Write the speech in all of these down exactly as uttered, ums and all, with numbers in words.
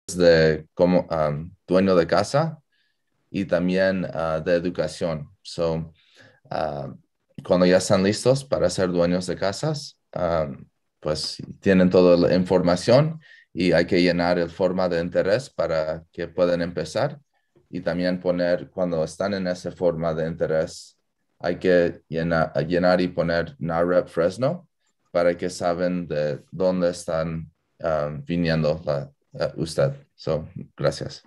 de como um, dueño de casa y también uh, de educación. So, uh, cuando ya están listos para ser dueños de casas, um, pues tienen toda la información y hay que llenar el forma de interés para que puedan empezar y también poner, cuando están en esa forma de interés, hay que llenar, llenar y poner NAREP Fresno para que saben de dónde están um, viniendo la, uh, usted. So, gracias.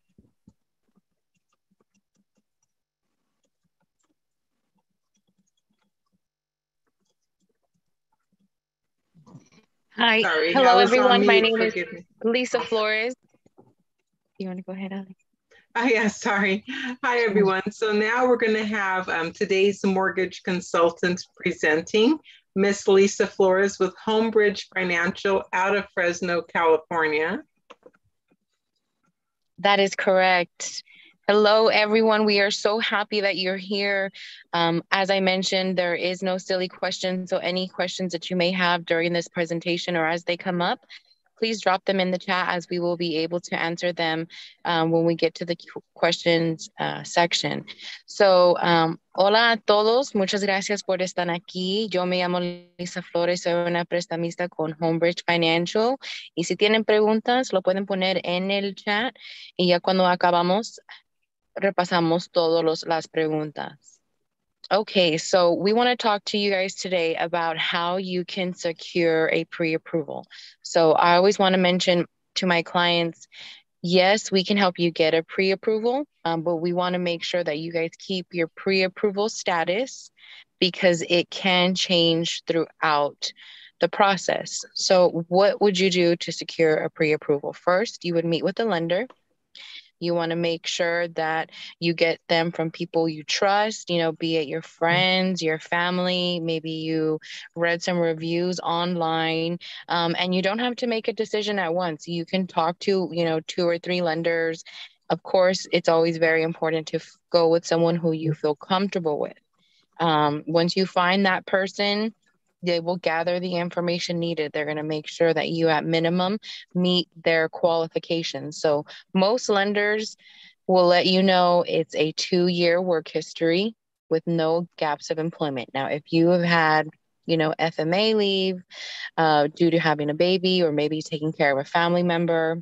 Hi, Sorry, I hello was on everyone. My mute. name is Forgive me. Lisa Flores. You want to go ahead, Alex? Oh, yeah, sorry. Hi, everyone. So now we're going to have um, today's mortgage consultant presenting, Miss Lisa Flores with Homebridge Financial out of Fresno, California. That is correct. Hello, everyone. We are so happy that you're here. Um, as I mentioned, there is no silly questions. So any questions that you may have during this presentation or as they come up, please drop them in the chat as we will be able to answer them um, when we get to the questions uh, section. So, um, hola a todos. Muchas gracias por estar aquí. Yo me llamo Lisa Flores, soy una prestamista con Homebridge Financial. Y si tienen preguntas, lo pueden poner en el chat. Y ya cuando acabamos, repasamos todas las preguntas. Okay, so we want to talk to you guys today about how you can secure a pre-approval. So I always want to mention to my clients, yes, we can help you get a pre-approval, um, but we want to make sure that you guys keep your pre-approval status because it can change throughout the process. So what would you do to secure a pre-approval? First, you would meet with the lender. You want to make sure that you get them from people you trust, you know, be it your friends, your family, maybe you read some reviews online, um, and you don't have to make a decision at once. You can talk to, you know, two or three lenders. Of course, it's always very important to go with someone who you feel comfortable with. Um, once you find that person, they will gather the information needed. They're going to make sure that you at minimum meet their qualifications. So most lenders will let you know it's a two-year work history with no gaps of employment. Now, if you have had, you know, F M A leave uh, due to having a baby or maybe taking care of a family member,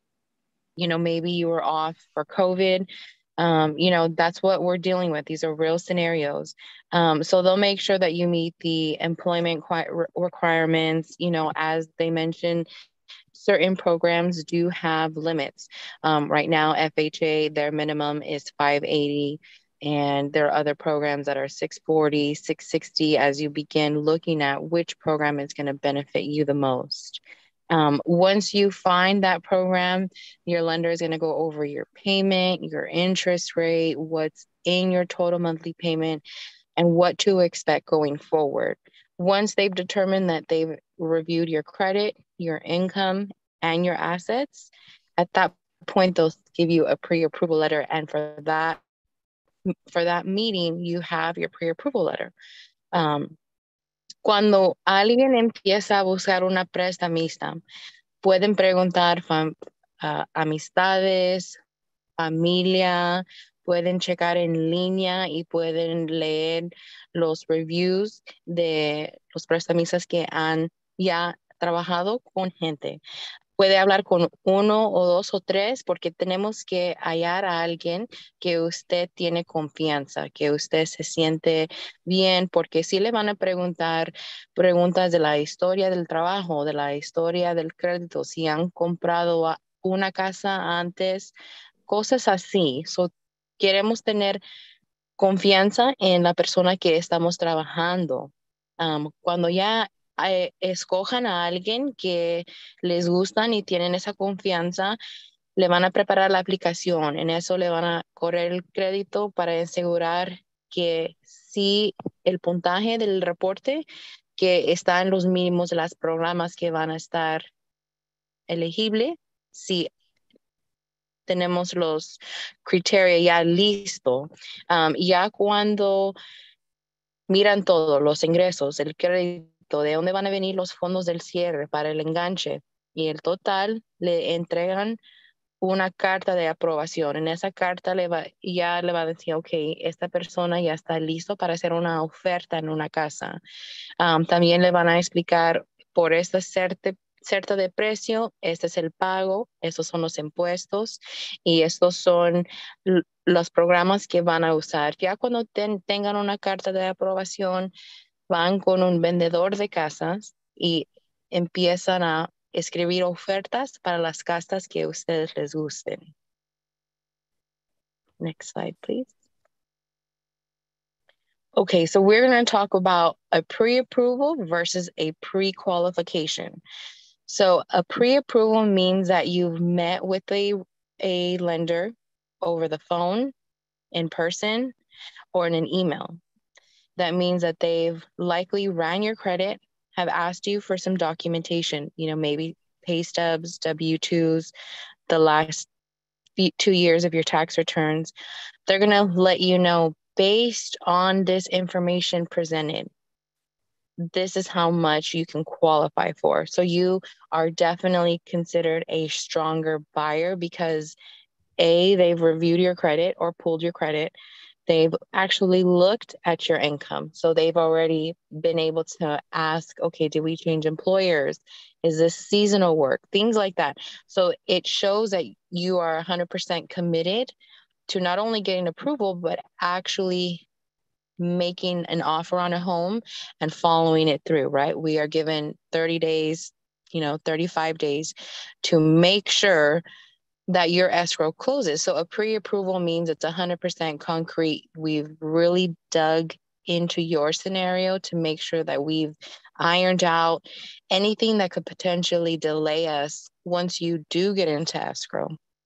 you know, maybe you were off for COVID, Um, you know, that's what we're dealing with. These are real scenarios. Um, so they'll make sure that you meet the employment requirements, you know, as they mentioned, certain programs do have limits. Um, right now, F H A, their minimum is five eighty, and there are other programs that are six forty, six sixty as you begin looking at which program is going to benefit you the most. Um, once you find that program, your lender is going to go over your payment, your interest rate, what's in your total monthly payment, and what to expect going forward. Once they've determined that they've reviewed your credit, your income, and your assets, at that point, they'll give you a pre-approval letter. And for that, for that meeting, you have your pre-approval letter. Um, Cuando alguien empieza a buscar una prestamista, pueden preguntar fam uh, amistades, familia, pueden checar en línea y pueden leer los reviews de los prestamistas que han ya trabajado con gente. Puede hablar con uno o dos o tres porque tenemos que hallar a alguien que usted tiene confianza, que usted se siente bien, porque sí le van a preguntar preguntas de la historia del trabajo, de la historia del crédito, si han comprado una casa antes, cosas así. So, queremos tener confianza en la persona que estamos trabajando. Um, cuando ya eh, escojan a alguien que les gustan y tienen esa confianza, le van a preparar la aplicación. En eso le van a correr el crédito para asegurar que sí el puntaje del reporte que está en los mínimos de los programas que van a estar elegibles, si tenemos los criterios ya listos. Um, ya cuando miran todo, los ingresos, el crédito, de dónde van a venir los fondos del cierre para el enganche y el total, le entregan una carta de aprobación. En esa carta le va, ya le va a decir, ok, esta persona ya está listo para hacer una oferta en una casa. Um, también le van a explicar por esta certe, certa de precio, este es el pago, estos son los impuestos y estos son los programas que van a usar. Ya cuando ten, tengan una carta de aprobación, van con un vendedor de casas y empiezan a escribir ofertas para las casas que a ustedes les gusten. Next slide, please. Okay, so we're going to talk about a pre-approval versus a pre-qualification. So a pre-approval means that you've met with a, a lender over the phone, in person, or in an email. That means that they've likely ran your credit, have asked you for some documentation, you know, maybe pay stubs, W two's, the last two years of your tax returns. They're going to let you know, based on this information presented, this is how much you can qualify for. So you are definitely considered a stronger buyer because A, they've reviewed your credit or pulled your credit. They've actually looked at your income. So they've already been able to ask, okay, did we change employers? Is this seasonal work? Things like that. So it shows that you are one hundred percent committed to not only getting approval, but actually making an offer on a home and following it through, right? We are given thirty days, you know, thirty-five days to make sure that your escrow closes. So a pre-approval means it's one hundred percent concrete. We've really dug into your scenario to make sure that we've ironed out anything that could potentially delay us once you do get into escrow.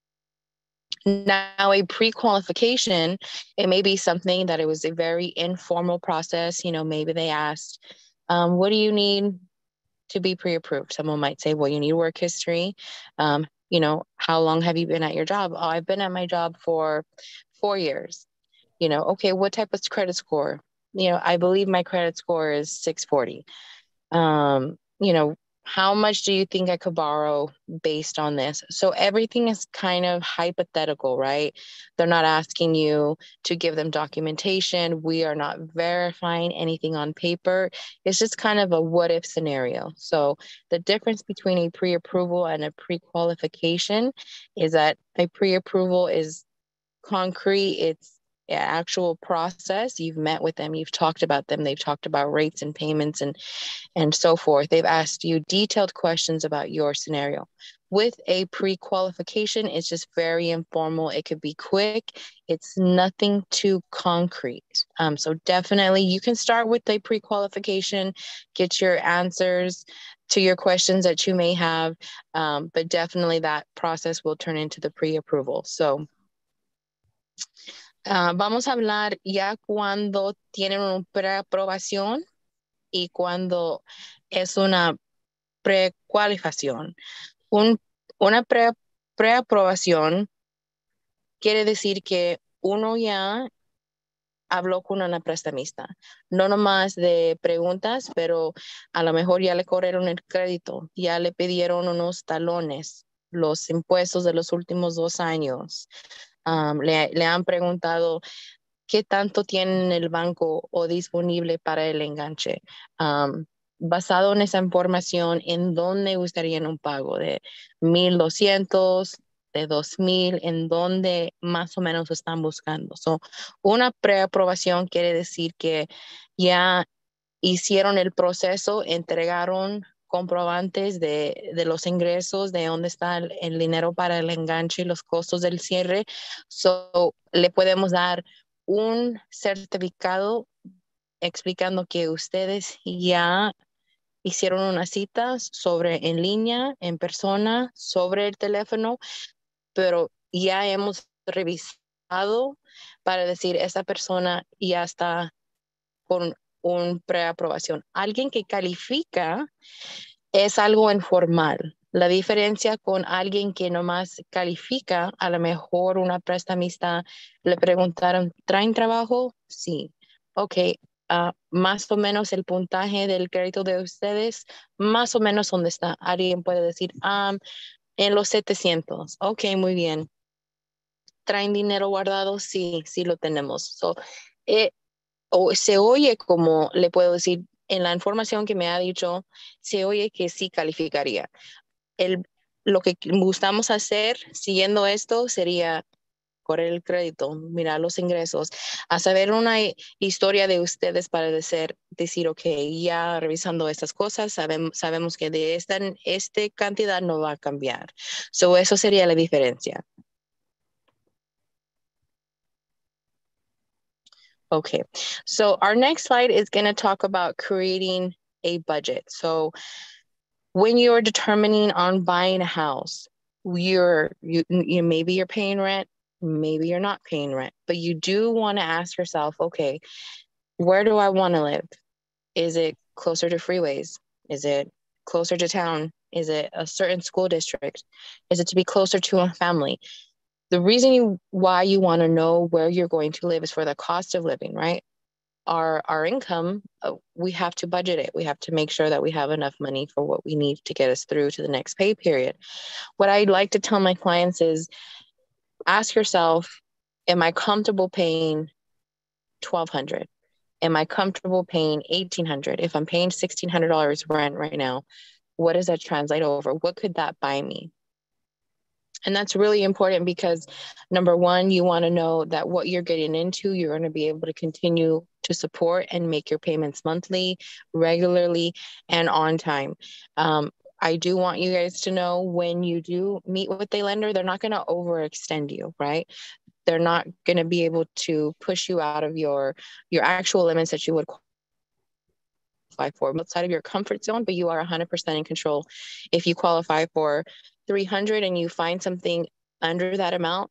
Now, a pre-qualification, it may be something that it was a very informal process. You know, maybe they asked, um, what do you need to be pre-approved? Someone might say, well, you need work history. Um, you know, how long have you been at your job? Oh, I've been at my job for four years. You know, okay, what type of credit score? You know, I believe my credit score is six forty. Um, you know, how much do you think I could borrow based on this? So everything is kind of hypothetical, right? They're not asking you to give them documentation. We are not verifying anything on paper. It's just kind of a what if scenario. So the difference between a pre-approval and a pre-qualification is that a pre-approval is concrete. It's an actual process. You've met with them, you've talked about them, they've talked about rates and payments and and so forth. They've asked you detailed questions about your scenario. With a pre-qualification, it's just very informal. It could be quick. It's nothing too concrete. Um, so definitely you can start with a pre-qualification, get your answers to your questions that you may have, um, but definitely that process will turn into the pre-approval. So uh, vamos a hablar ya cuando tienen una preaprobación y cuando es una precualificación. Un, una pre, preaprobación quiere decir que uno ya habló con una prestamista, no nomás de preguntas, pero a lo mejor ya le corrieron el crédito, ya le pidieron unos talones, los impuestos de los últimos dos años. Um, le, le han preguntado qué tanto tienen en el banco o disponible para el enganche. Um, basado en esa información, ¿en dónde gustarían un pago? ¿De mil doscientos? ¿De dos mil? ¿En dónde más o menos están buscando? So, una preaprobación quiere decir que ya hicieron el proceso, entregaron comprobantes de, de los ingresos, de dónde está el, el dinero para el enganche y los costos del cierre. So, le podemos dar un certificado explicando que ustedes ya hicieron unas citas sobre en línea, en persona, sobre el teléfono, pero ya hemos revisado para decir esa persona ya está con un preaprobación. Alguien que califica es algo informal. La diferencia con alguien que nomás califica, a lo mejor una prestamista le preguntaron, ¿traen trabajo? Sí. Ok, uh, más o menos el puntaje del crédito de ustedes, más o menos dónde está. Alguien puede decir, um, En los setecientos. Ok, muy bien. ¿Traen dinero guardado? Sí, sí lo tenemos. So, eh, o se oye como, le puedo decir, en la información que me ha dicho, se oye que sí calificaría. El, lo que gustamos hacer siguiendo esto sería correr el crédito, mirar los ingresos, a saber una historia de ustedes para decir, decir ok, ya revisando estas cosas, sabemos, sabemos que de esta este cantidad no va a cambiar. So, eso sería la diferencia. Okay, so our next slide is going to talk about creating a budget. So when you're determining on buying a house, you're you, you maybe you're paying rent, maybe you're not paying rent, but you do want to ask yourself, okay, where do I want to live? Is it closer to freeways? Is it closer to town? Is it a certain school district? Is it to be closer to a family? The reason you, why you want to know where you're going to live is for the cost of living, right? Our, our income, uh, we have to budget it. We have to make sure that we have enough money for what we need to get us through to the next pay period. What I'd like to tell my clients is ask yourself, am I comfortable paying twelve hundred dollars? Am I comfortable paying eighteen hundred dollars? If I'm paying sixteen hundred dollars rent right now, what does that translate over? What could that buy me? And that's really important because number one, you want to know that what you're getting into, you're going to be able to continue to support and make your payments monthly, regularly, and on time. Um, I do want you guys to know when you do meet with a lender, they're not going to overextend you, right? They're not going to be able to push you out of your, your actual limits that you would qualify for outside of your comfort zone, but you are one hundred percent in control. If you qualify for three hundred and you find something under that amount,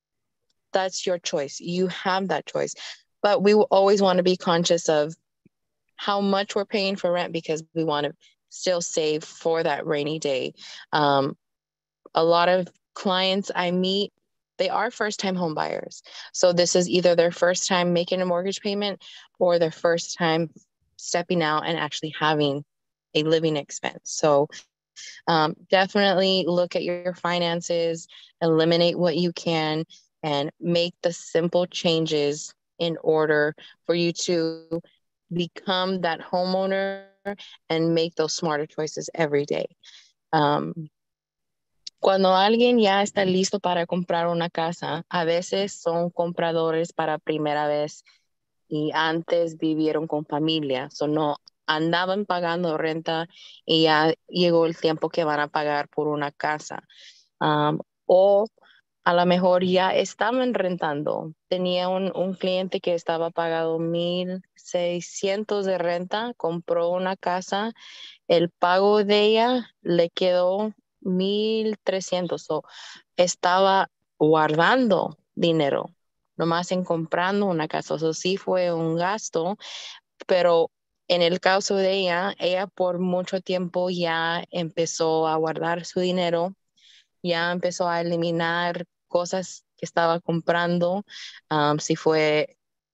that's your choice. You have that choice. But we will always want to be conscious of how much we're paying for rent because we want to still save for that rainy day. Um, a lot of clients I meet, they are first-time home buyers. So this is either their first time making a mortgage payment or their first time stepping out and actually having a living expense. So um, definitely look at your finances, eliminate what you can, and make the simple changes in order for you to become that homeowner and make those smarter choices every day. Um, Cuando alguien ya está listo para comprar una casa, a veces son compradores para primera vez y antes vivieron con familia, so no andaban pagando renta y ya llegó el tiempo que van a pagar por una casa. Um, o a lo mejor ya estaban rentando. Tenía un, un cliente que estaba pagando mil seiscientos de renta, compró una casa, el pago de ella le quedó mil trescientos. So, estaba guardando dinero, nomás en comprando una casa. Eso sí fue un gasto, pero en el caso de ella, ella por mucho tiempo ya empezó a guardar su dinero, ya empezó a eliminar cosas que estaba comprando, um, si fue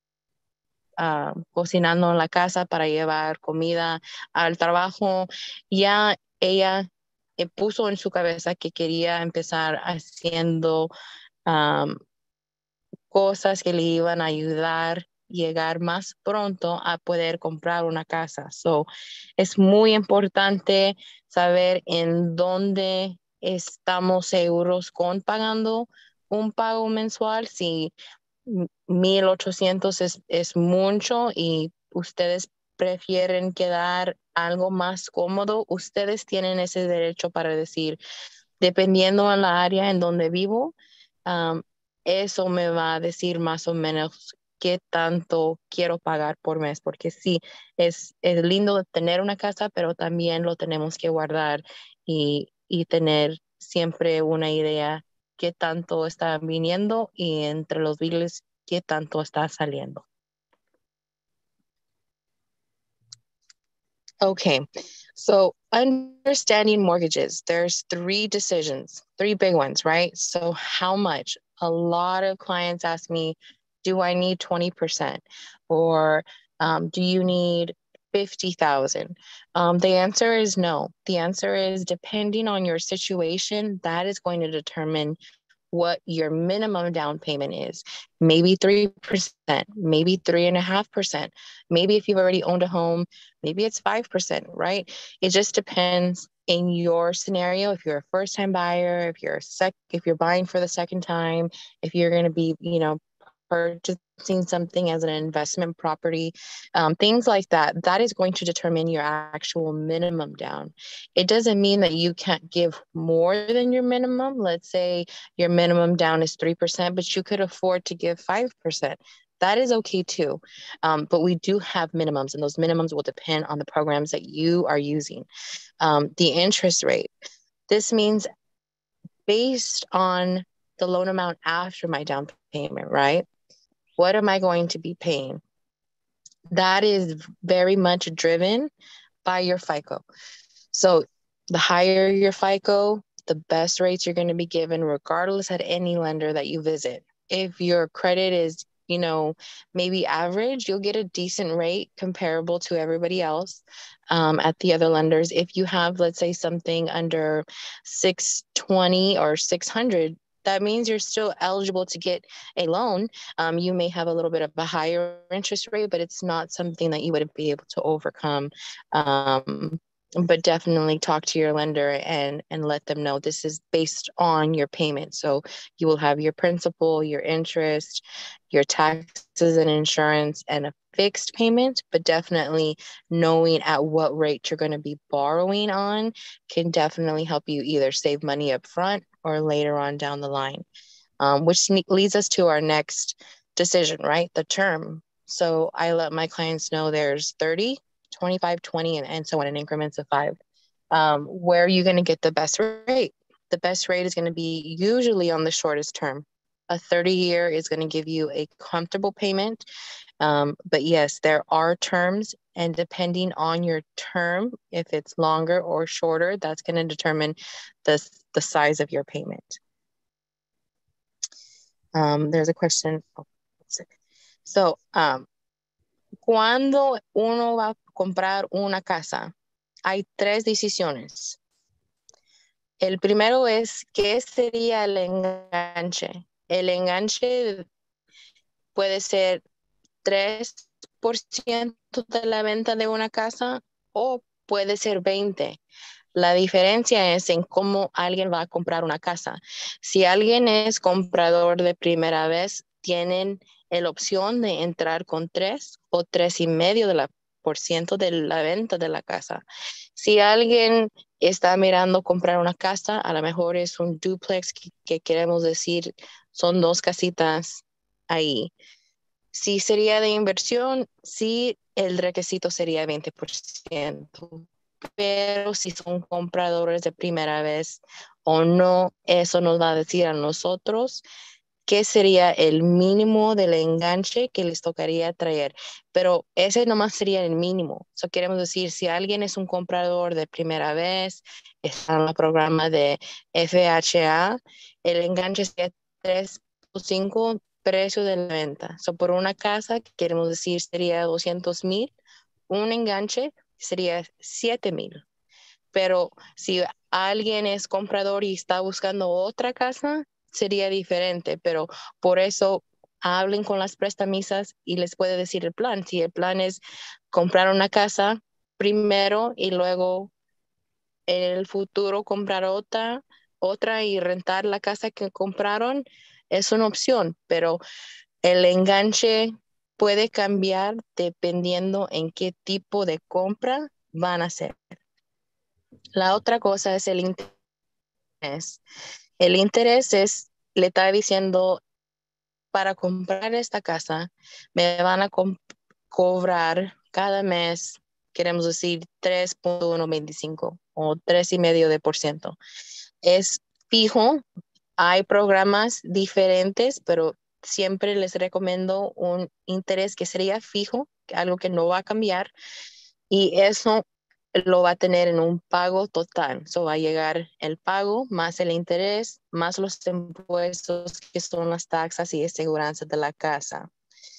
uh, cocinando en la casa para llevar comida al trabajo, ya ella eh, puso en su cabeza que quería empezar haciendo um, cosas que le iban a ayudar a llegar más pronto a poder comprar una casa. So, es muy importante saber en dónde estamos seguros con pagando un pago mensual. Si mil ochocientos es, es mucho y ustedes prefieren quedar algo más cómodo, ustedes tienen ese derecho para decir, dependiendo en la área en donde vivo, um, eso me va a decir más o menos qué tanto quiero pagar por mes, porque sí, es, es lindo tener una casa, pero también lo tenemos que guardar y, y tener siempre una idea qué tanto está viniendo y entre los biles qué tanto está saliendo. Okay, so understanding mortgages, there's three decisions, three big ones, right? So how much? A lot of clients ask me, do I need twenty percent? Or um, do you need fifty thousand? Um, the answer is no. The answer is depending on your situation, that is going to determine what your minimum down payment is. Maybe three percent, maybe three and a half percent. Maybe if you've already owned a home, maybe it's five percent, right? It just depends in your scenario. If you're a first time buyer, if you're a sec, if you're buying for the second time, if you're going to be, you know, purchasing something as an investment property, um, things like that, that is going to determine your actual minimum down. It doesn't mean that you can't give more than your minimum. Let's say your minimum down is three percent, but you could afford to give five percent. That is okay too. Um, but we do have minimums, and those minimums will depend on the programs that you are using. Um, the interest rate, this means based on the loan amount after my down payment, right? What am I going to be paying? That is very much driven by your FICO. So the higher your FICO, the best rates you're going to be given, regardless at any lender that you visit. If your credit is, you know, maybe average, you'll get a decent rate comparable to everybody else um, at the other lenders. If you have, let's say, something under six twenty or six hundred, that means you're still eligible to get a loan. Um, you may have a little bit of a higher interest rate, but it's not something that you would be able to overcome. Um, but definitely talk to your lender and, and let them know this is based on your payment. So you will have your principal, your interest, your taxes and insurance, and a fixed payment, but definitely knowing at what rate you're going to be borrowing on can definitely help you either save money up front or later on down the line, um, which leads us to our next decision, right? The term. So I let my clients know there's thirty, twenty-five, twenty, and, and so on in increments of five. Um, where are you going to get the best rate? The best rate is going to be usually on the shortest term. A thirty year is going to give you a comfortable payment. Um, but yes, there are terms, and depending on your term, if it's longer or shorter, that's going to determine the, the size of your payment. Um, there's a question. Oh, so, um, cuando uno va a comprar una casa, hay tres decisiones. El primero es, ¿qué sería el enganche? El enganche puede ser tres por ciento de la venta de una casa o puede ser veinte. La diferencia es en cómo alguien va a comprar una casa. Si alguien es comprador de primera vez, tienen la opción de entrar con tres o tres y medio de la por ciento de la venta de la casa. Si alguien está mirando comprar una casa, a lo mejor es un duplex que, que queremos decir son dos casitas ahí. Si sería de inversión, sí, el requisito sería veinte por ciento. Pero si son compradores de primera vez o no, eso nos va a decir a nosotros qué sería el mínimo del enganche que les tocaría traer. Pero ese nomás sería el mínimo. Eso queremos decir, si alguien es un comprador de primera vez, está en el programa de F H A, el enganche sería tres punto cinco precio de la venta. So, por una casa, que queremos decir sería doscientos mil, un enganche sería siete mil. Pero si alguien es comprador y está buscando otra casa, sería diferente. Pero por eso hablen con las prestamistas y les puede decir el plan. Si el plan es comprar una casa primero y luego en el futuro comprar otra, otra y rentar la casa que compraron, es una opción, pero el enganche puede cambiar dependiendo en qué tipo de compra van a hacer. La otra cosa es el interés. El interés es, le está diciendo, para comprar esta casa, me van a co cobrar cada mes, queremos decir, tres punto ciento veinticinco o tres y medio de por ciento. Es fijo. Hay programas diferentes, pero siempre les recomiendo un interés que sería fijo, algo que no va a cambiar, y eso lo va a tener en un pago total. So va a llegar el pago más el interés, más los impuestos que son las taxas y aseguranzas de la casa.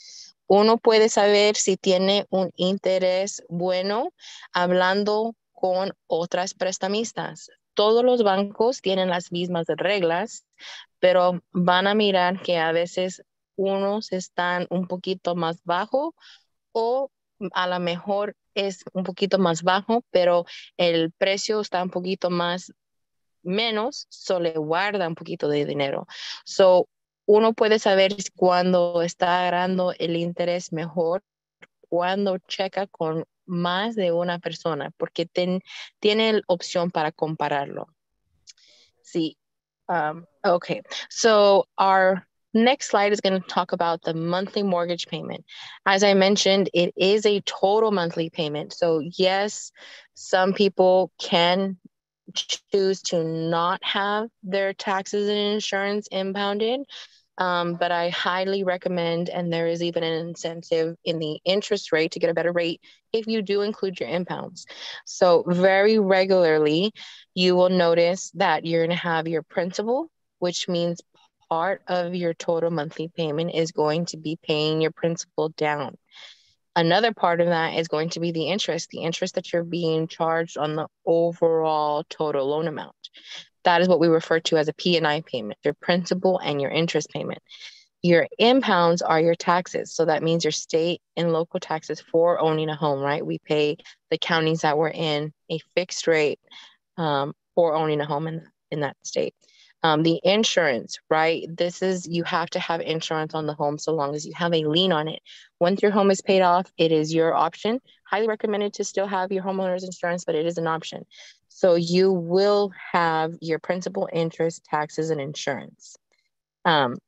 uno puede saber si tiene un interés bueno hablando con otras prestamistas. Todos los bancos tienen las mismas reglas, pero van a mirar que a veces unos están un poquito más bajo o a lo mejor es un poquito más bajo, pero el precio está un poquito más menos, solo le guarda un poquito de dinero. So, uno puede saber cuando está agarrando el interés mejor, cuando checa con más de una persona, porque ten, tiene la opción para compararlo. Sí. Um, okay. So our next slide is going to talk about the monthly mortgage payment. As I mentioned, it is a total monthly payment. So yes, some people can choose to not have their taxes and insurance impounded. Um, but I highly recommend, and there is even an incentive in the interest rate to get a better rate if you do include your impounds. So very regularly, you will notice that you're going to have your principal, which means part of your total monthly payment is going to be paying your principal down. Another part of that is going to be the interest, the interest that you're being charged on the overall total loan amount. That is what we refer to as a P and I payment, your principal and your interest payment. Your impounds are your taxes. So that means your state and local taxes for owning a home, right? We pay the counties that we're in a fixed rate um, for owning a home in, in that state. Um, the insurance, right? This is, you have to have insurance on the home so long as you have a lien on it. Once your home is paid off, it is your option. Highly recommended to still have your homeowner's insurance, but it is an option. So you will have your principal, interest, taxes, and insurance. Um,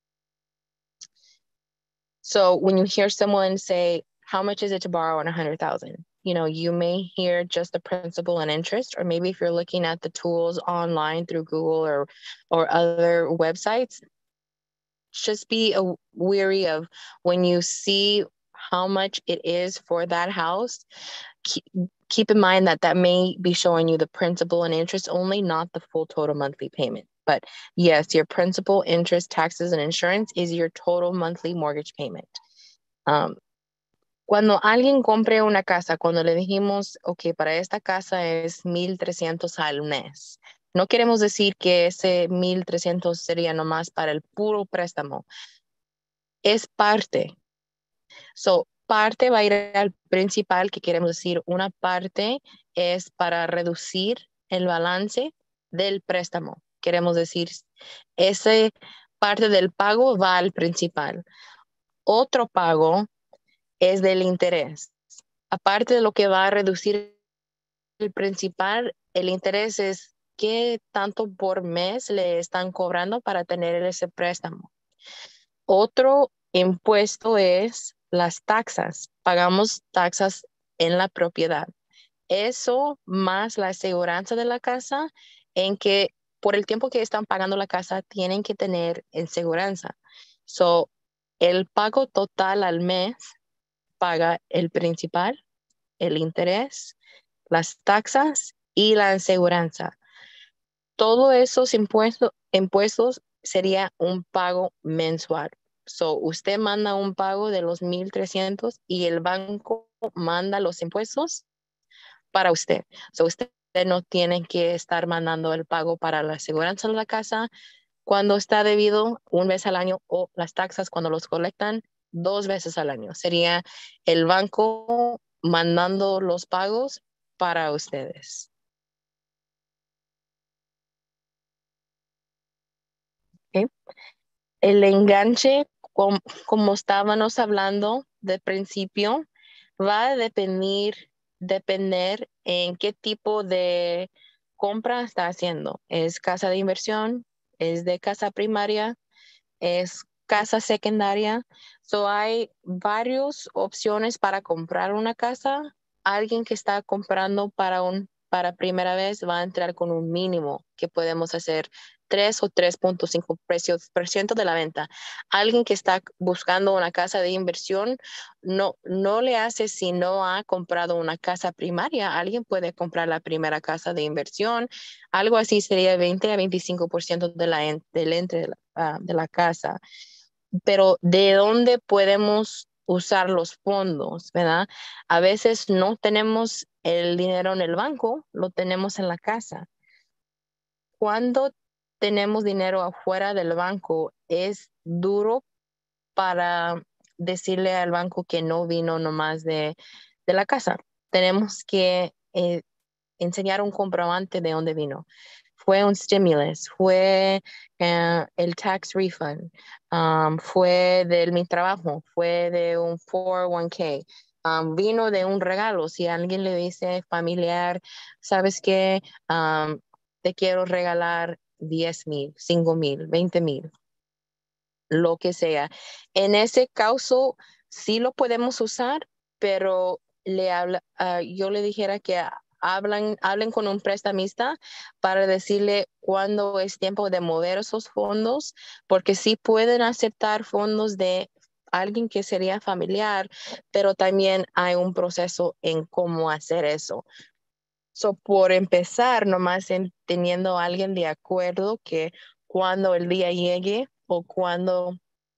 so when you hear someone say, how much is it to borrow on one hundred thousand? You know, you may hear just the principal and interest, or maybe if you're looking at the tools online through Google or, or other websites, just be a, wary of when you see how much it is for that house. Keep, keep in mind that that may be showing you the principal and interest only, not the full total monthly payment. But yes, your principal, interest, taxes, and insurance is your total monthly mortgage payment. Um, cuando alguien compre una casa, cuando le dijimos, ok, para esta casa es mil trescientos al mes, no queremos decir que ese mil trescientos sería nomás para el puro préstamo. Es parte. So, parte va a ir al principal, que queremos decir, una parte es para reducir el balance del préstamo. Queremos decir, esa parte del pago va al principal. Otro pago es del interés. Aparte de lo que va a reducir el principal, el interés es qué tanto por mes le están cobrando para tener ese préstamo. Otro impuesto es las taxas. Pagamos taxas en la propiedad. Eso más la aseguranza de la casa, en que por el tiempo que están pagando la casa tienen que tener aseguranza. So, el pago total al mes paga el principal, el interés, las taxas y la aseguranza. Todos esos impuestos, impuestos sería un pago mensual. So, usted manda un pago de los mil trescientos y el banco manda los impuestos para usted. So, usted no tiene que estar mandando el pago para la aseguranza de la casa cuando está debido una vez al año, o las taxas cuando los colectan dos veces al año. Sería el banco mandando los pagos para ustedes. Okay. El enganche, como, como estábamos hablando de principio, va a depender, depender en qué tipo de compra está haciendo. ¿Es casa de inversión? ¿Es de casa primaria? ¿Es casa secundaria? So hay varias opciones para comprar una casa. Alguien que está comprando para un para primera vez va a entrar con un mínimo que podemos hacer tres o tres punto cinco por ciento de la venta. Alguien que está buscando una casa de inversión no, no le hace si no ha comprado una casa primaria. Alguien puede comprar la primera casa de inversión. Algo así sería veinte a veinticinco por ciento de la, del entre de la, uh, de la casa. Pero ¿de dónde podemos usar los fondos, ¿verdad? A veces no tenemos el dinero en el banco, lo tenemos en la casa. Cuando tenemos dinero afuera del banco, es duro para decirle al banco que no vino nomás de, de la casa. Tenemos que eh, enseñar un comprobante de dónde vino. Fue un stimulus, fue uh, el tax refund, um, fue de mi trabajo, fue de un cuatro oh uno k, um, vino de un regalo. Si alguien le dice familiar, ¿sabes qué? Um, te quiero regalar diez mil, cinco mil, veinte mil, lo que sea. En ese caso, sí lo podemos usar, pero le habla, uh, yo le dijera que hablan, hablen con un prestamista para decirle cuándo es tiempo de mover esos fondos, porque sí pueden aceptar fondos de alguien que sería familiar, pero también hay un proceso en cómo hacer eso. So, por empezar, nomás en, teniendo a alguien de acuerdo que cuando el día llegue o cuando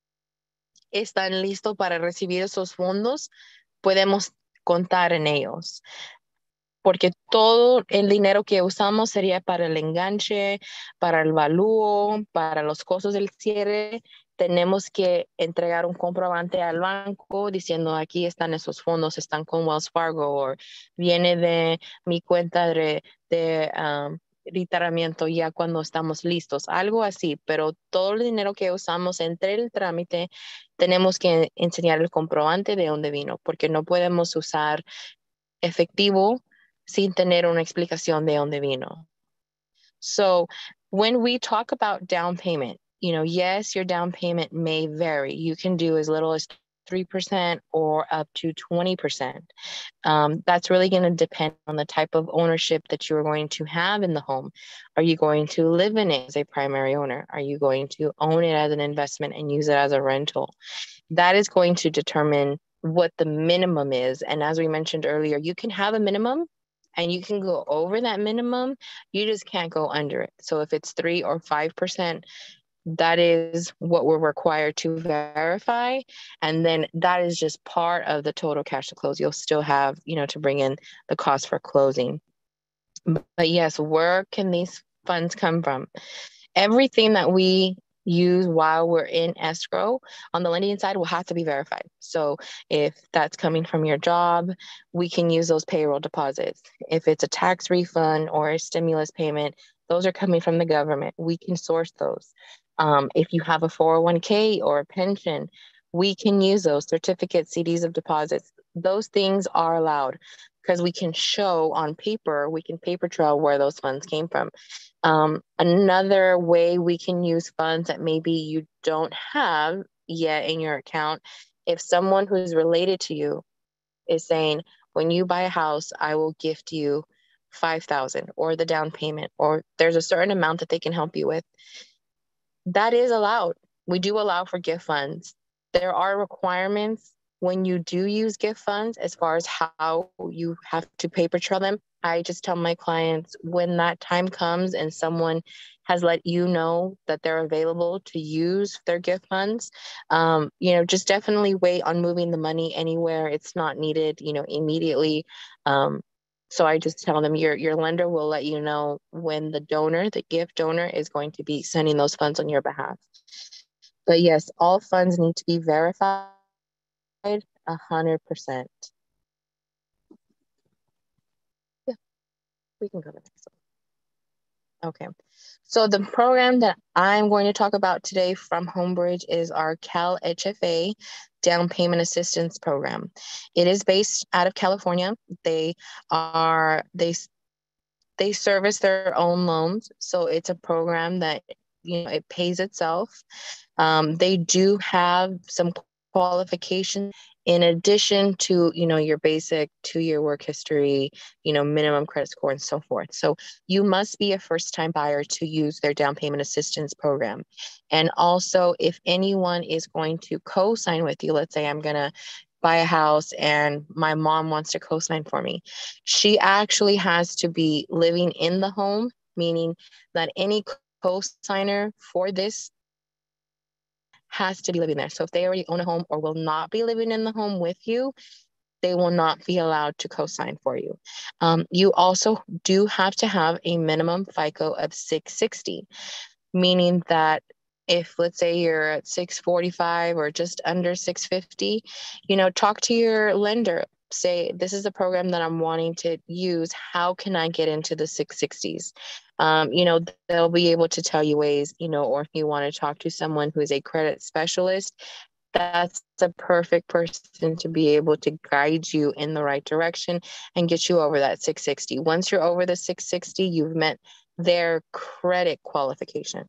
están listos para recibir esos fondos, podemos contar en ellos. Porque todo el dinero que usamos sería para el enganche, para el valúo, para los costos del cierre. Tenemos que entregar un comprobante al banco diciendo aquí están esos fondos, están con Wells Fargo o viene de mi cuenta de, de um, retiramiento ya cuando estamos listos, algo así. Pero todo el dinero que usamos entre el trámite tenemos que enseñar el comprobante de dónde vino, porque no podemos usar efectivo sin tener una explicación de dónde vino. So when we talk about down payment, you know, yes, your down payment may vary. You can do as little as three percent or up to twenty percent. Um, that's really going to depend on the type of ownership that you're going to have in the home. Are you going to live in it as a primary owner? Are you going to own it as an investment and use it as a rental? That is going to determine what the minimum is. And as we mentioned earlier, you can have a minimum and you can go over that minimum. You just can't go under it. So if it's three or five percent, that is what we're required to verify. And then that is just part of the total cash to close. You'll still have, you know, to bring in the cost for closing. But yes, where can these funds come from? Everything that we use while we're in escrow on the lending side will have to be verified. So if that's coming from your job, we can use those payroll deposits. If it's a tax refund or a stimulus payment, those are coming from the government. We can source those. Um, if you have a four oh one k or a pension, we can use those certificates, C Ds of deposits. Those things are allowed because we can show on paper, we can paper trail where those funds came from. Um, another way we can use funds that maybe you don't have yet in your account, if someone who's related to you is saying, when you buy a house, I will gift you five thousand dollars or the down payment, or there's a certain amount that they can help you with, that is allowed. We do allow for gift funds. There are requirements when you do use gift funds as far as how you have to paper trail them. I just tell my clients when that time comes and someone has let you know that they're available to use their gift funds, um, you know, just definitely wait on moving the money anywhere it's not needed, you know, immediately. Um, so I just tell them your, your lender will let you know when the donor, the gift donor, is going to be sending those funds on your behalf. But yes, all funds need to be verified a hundred percent. Yeah, we can go to the next one. Okay, so the program that I'm going to talk about today from Homebridge is our Cal H F A Down Payment Assistance Program. It is based out of California. They are, they, they service their own loans. So it's a program that, you know, it pays itself. Um, they do have some qualifications in addition to, you know, your basic two-year work history, you know, minimum credit score and so forth. So you must be a first-time buyer to use their down payment assistance program. And also, if anyone is going to co-sign with you, let's say I'm going to buy a house and my mom wants to co-sign for me, she actually has to be living in the home, meaning that any co-signer for this has to be living there. So if they already own a home or will not be living in the home with you, they will not be allowed to co-sign for you. Um, you also do have to have a minimum FICO of six sixty, meaning that if, let's say, you're at six forty-five or just under six fifty, you know, talk to your lender. Say, this is a program that I'm wanting to use. How can I get into the six sixties? Um, you know, they'll be able to tell you ways, you know, or if you want to talk to someone who is a credit specialist, that's a perfect person to be able to guide you in the right direction and get you over that six sixty. Once you're over the six sixty, you've met their credit qualification.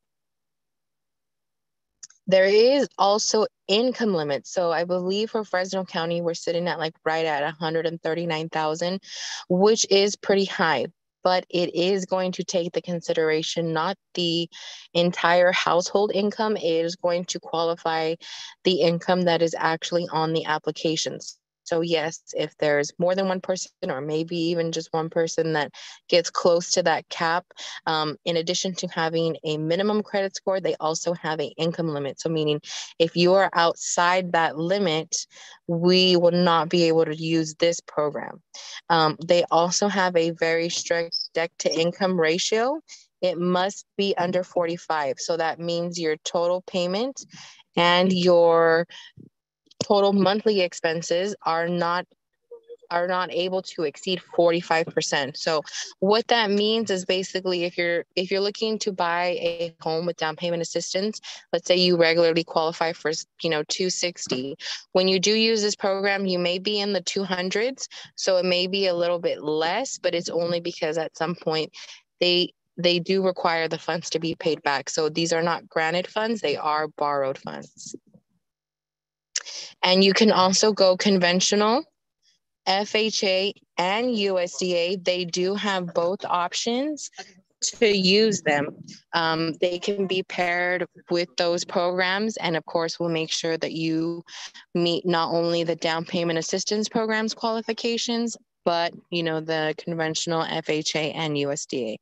There is also income limits. So I believe for Fresno County, we're sitting at like right at one hundred thirty-nine thousand, which is pretty high. But it is going to take the consideration, not the entire household income. It is going to qualify the income that is actually on the applications. So yes, if there's more than one person or maybe even just one person that gets close to that cap, um, in addition to having a minimum credit score, they also have an income limit. So meaning if you are outside that limit, we will not be able to use this program. Um, they also have a very strict debt to income ratio. It must be under forty-five. So that means your total payment and your total monthly expenses are not are not able to exceed forty-five percent. So what that means is basically if you're if you're looking to buy a home with down payment assistance, let's say you regularly qualify for, you know, two sixty. When you do use this program, you may be in the two hundreds. So it may be a little bit less, but it's only because at some point they they do require the funds to be paid back. So these are not granted funds, they are borrowed funds. And you can also go conventional, F H A and U S D A. They do have both options to use them. Um, they can be paired with those programs. And of course, we'll make sure that you meet not only the down payment assistance programs qualifications, but, you know, the conventional F H A and U S D A.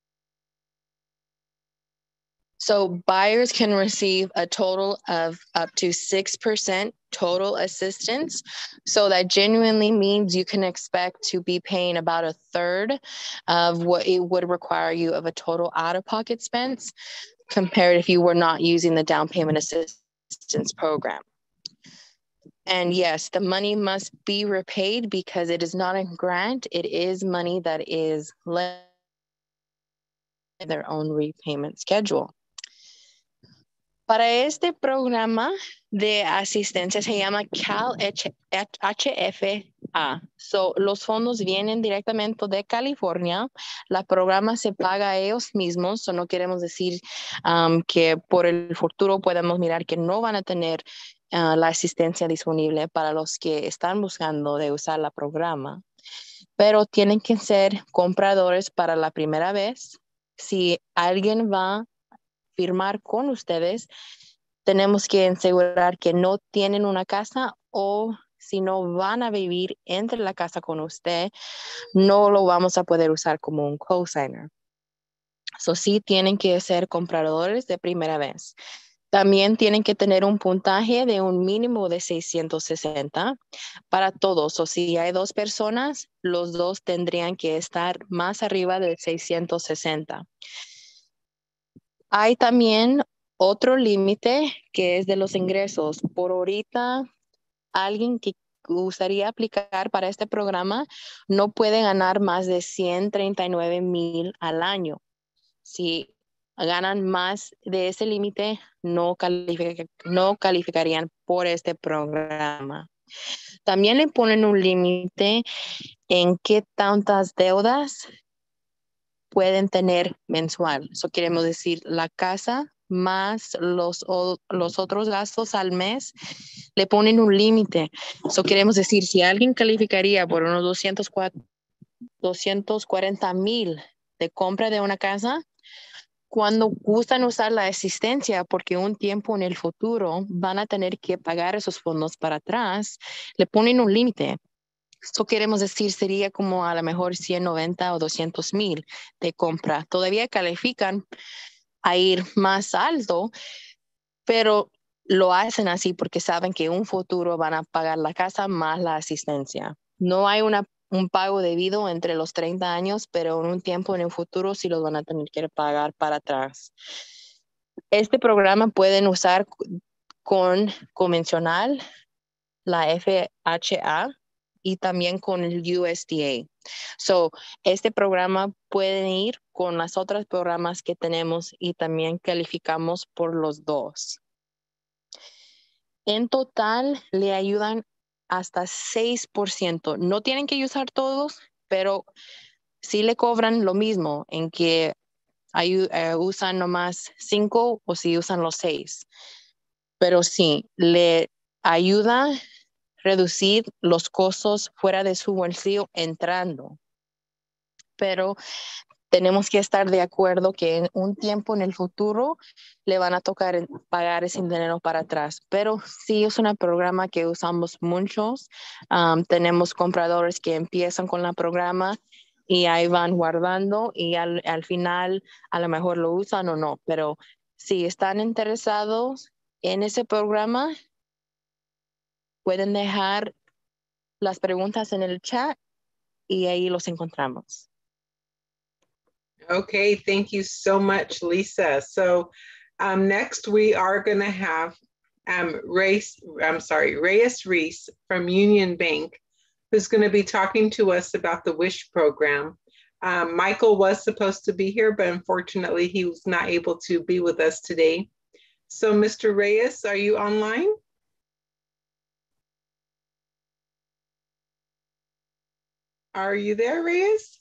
So buyers can receive a total of up to six percent total assistance. So that genuinely means you can expect to be paying about a third of what it would require you of a total out-of-pocket expense compared if you were not using the down payment assistance program. And yes, the money must be repaid because it is not a grant. It is money that is left in their own repayment schedule. Para este programa de asistencia se llama Cal H F A. So, los fondos vienen directamente de California. La programa se paga a ellos mismos. So, no queremos decir um, que por el futuro podemos mirar que no van a tener uh, la asistencia disponible para los que están buscando de usar la programa. Pero tienen que ser compradores para la primera vez. Si alguien va firmar con ustedes, tenemos que asegurar que no tienen una casa o si no van a vivir entre la casa con usted, no lo vamos a poder usar como un cosigner. So, sí tienen que ser compradores de primera vez. También tienen que tener un puntaje de un mínimo de seiscientos sesenta para todos. O si hay dos personas, los dos tendrían que estar más arriba de seiscientos sesenta. Hay también otro límite que es de los ingresos. Por ahorita, alguien que gustaría aplicar para este programa no puede ganar más de ciento treinta y nueve mil al año. Si ganan más de ese límite, no, calific- no calificarían por este programa. También le ponen un límite en qué tantas deudas pueden tener mensual. Eso queremos decir la casa más los, o, los otros gastos al mes, le ponen un límite. Eso queremos decir, si alguien calificaría por unos doscientos cuarenta mil de compra de una casa, cuando gustan usar la asistencia, porque un tiempo en el futuro van a tener que pagar esos fondos para atrás, le ponen un límite. Esto queremos decir sería como a lo mejor ciento noventa o doscientos mil de compra. Todavía califican a ir más alto, pero lo hacen así porque saben que en un futuro van a pagar la casa más la asistencia. No hay una, un pago debido entre los treinta años, pero en un tiempo en el futuro sí los van a tener que pagar para atrás. Este programa pueden usar con convencional, la F H A y también con el U S D A. So, este programa pueden ir con las otras programas que tenemos y también calificamos por los dos. En total, le ayudan hasta seis por ciento. No tienen que usar todos, pero sí le cobran lo mismo en que hay, uh, usan nomás cinco o si usan los seis. Pero sí, le ayuda a reducir los costos fuera de su bolsillo entrando. Pero tenemos que estar de acuerdo que en un tiempo en el futuro le van a tocar pagar ese dinero para atrás. Pero sí es un programa que usamos muchos. Um, tenemos compradores que empiezan con el programa y ahí van guardando y al, al final a lo mejor lo usan o no. Pero si están interesados en ese programa, pueden dejar las preguntas en el chat y ahí los encontramos. Okay, thank you so much, Lisa. So um, next we are going to have um, Reyes, I'm sorry, Reyes Reese from Union Bank, who's going to be talking to us about the WISH program. Um, Michael was supposed to be here, but unfortunately he was not able to be with us today. So Mister Reyes, are you online? Are you there, Reyes?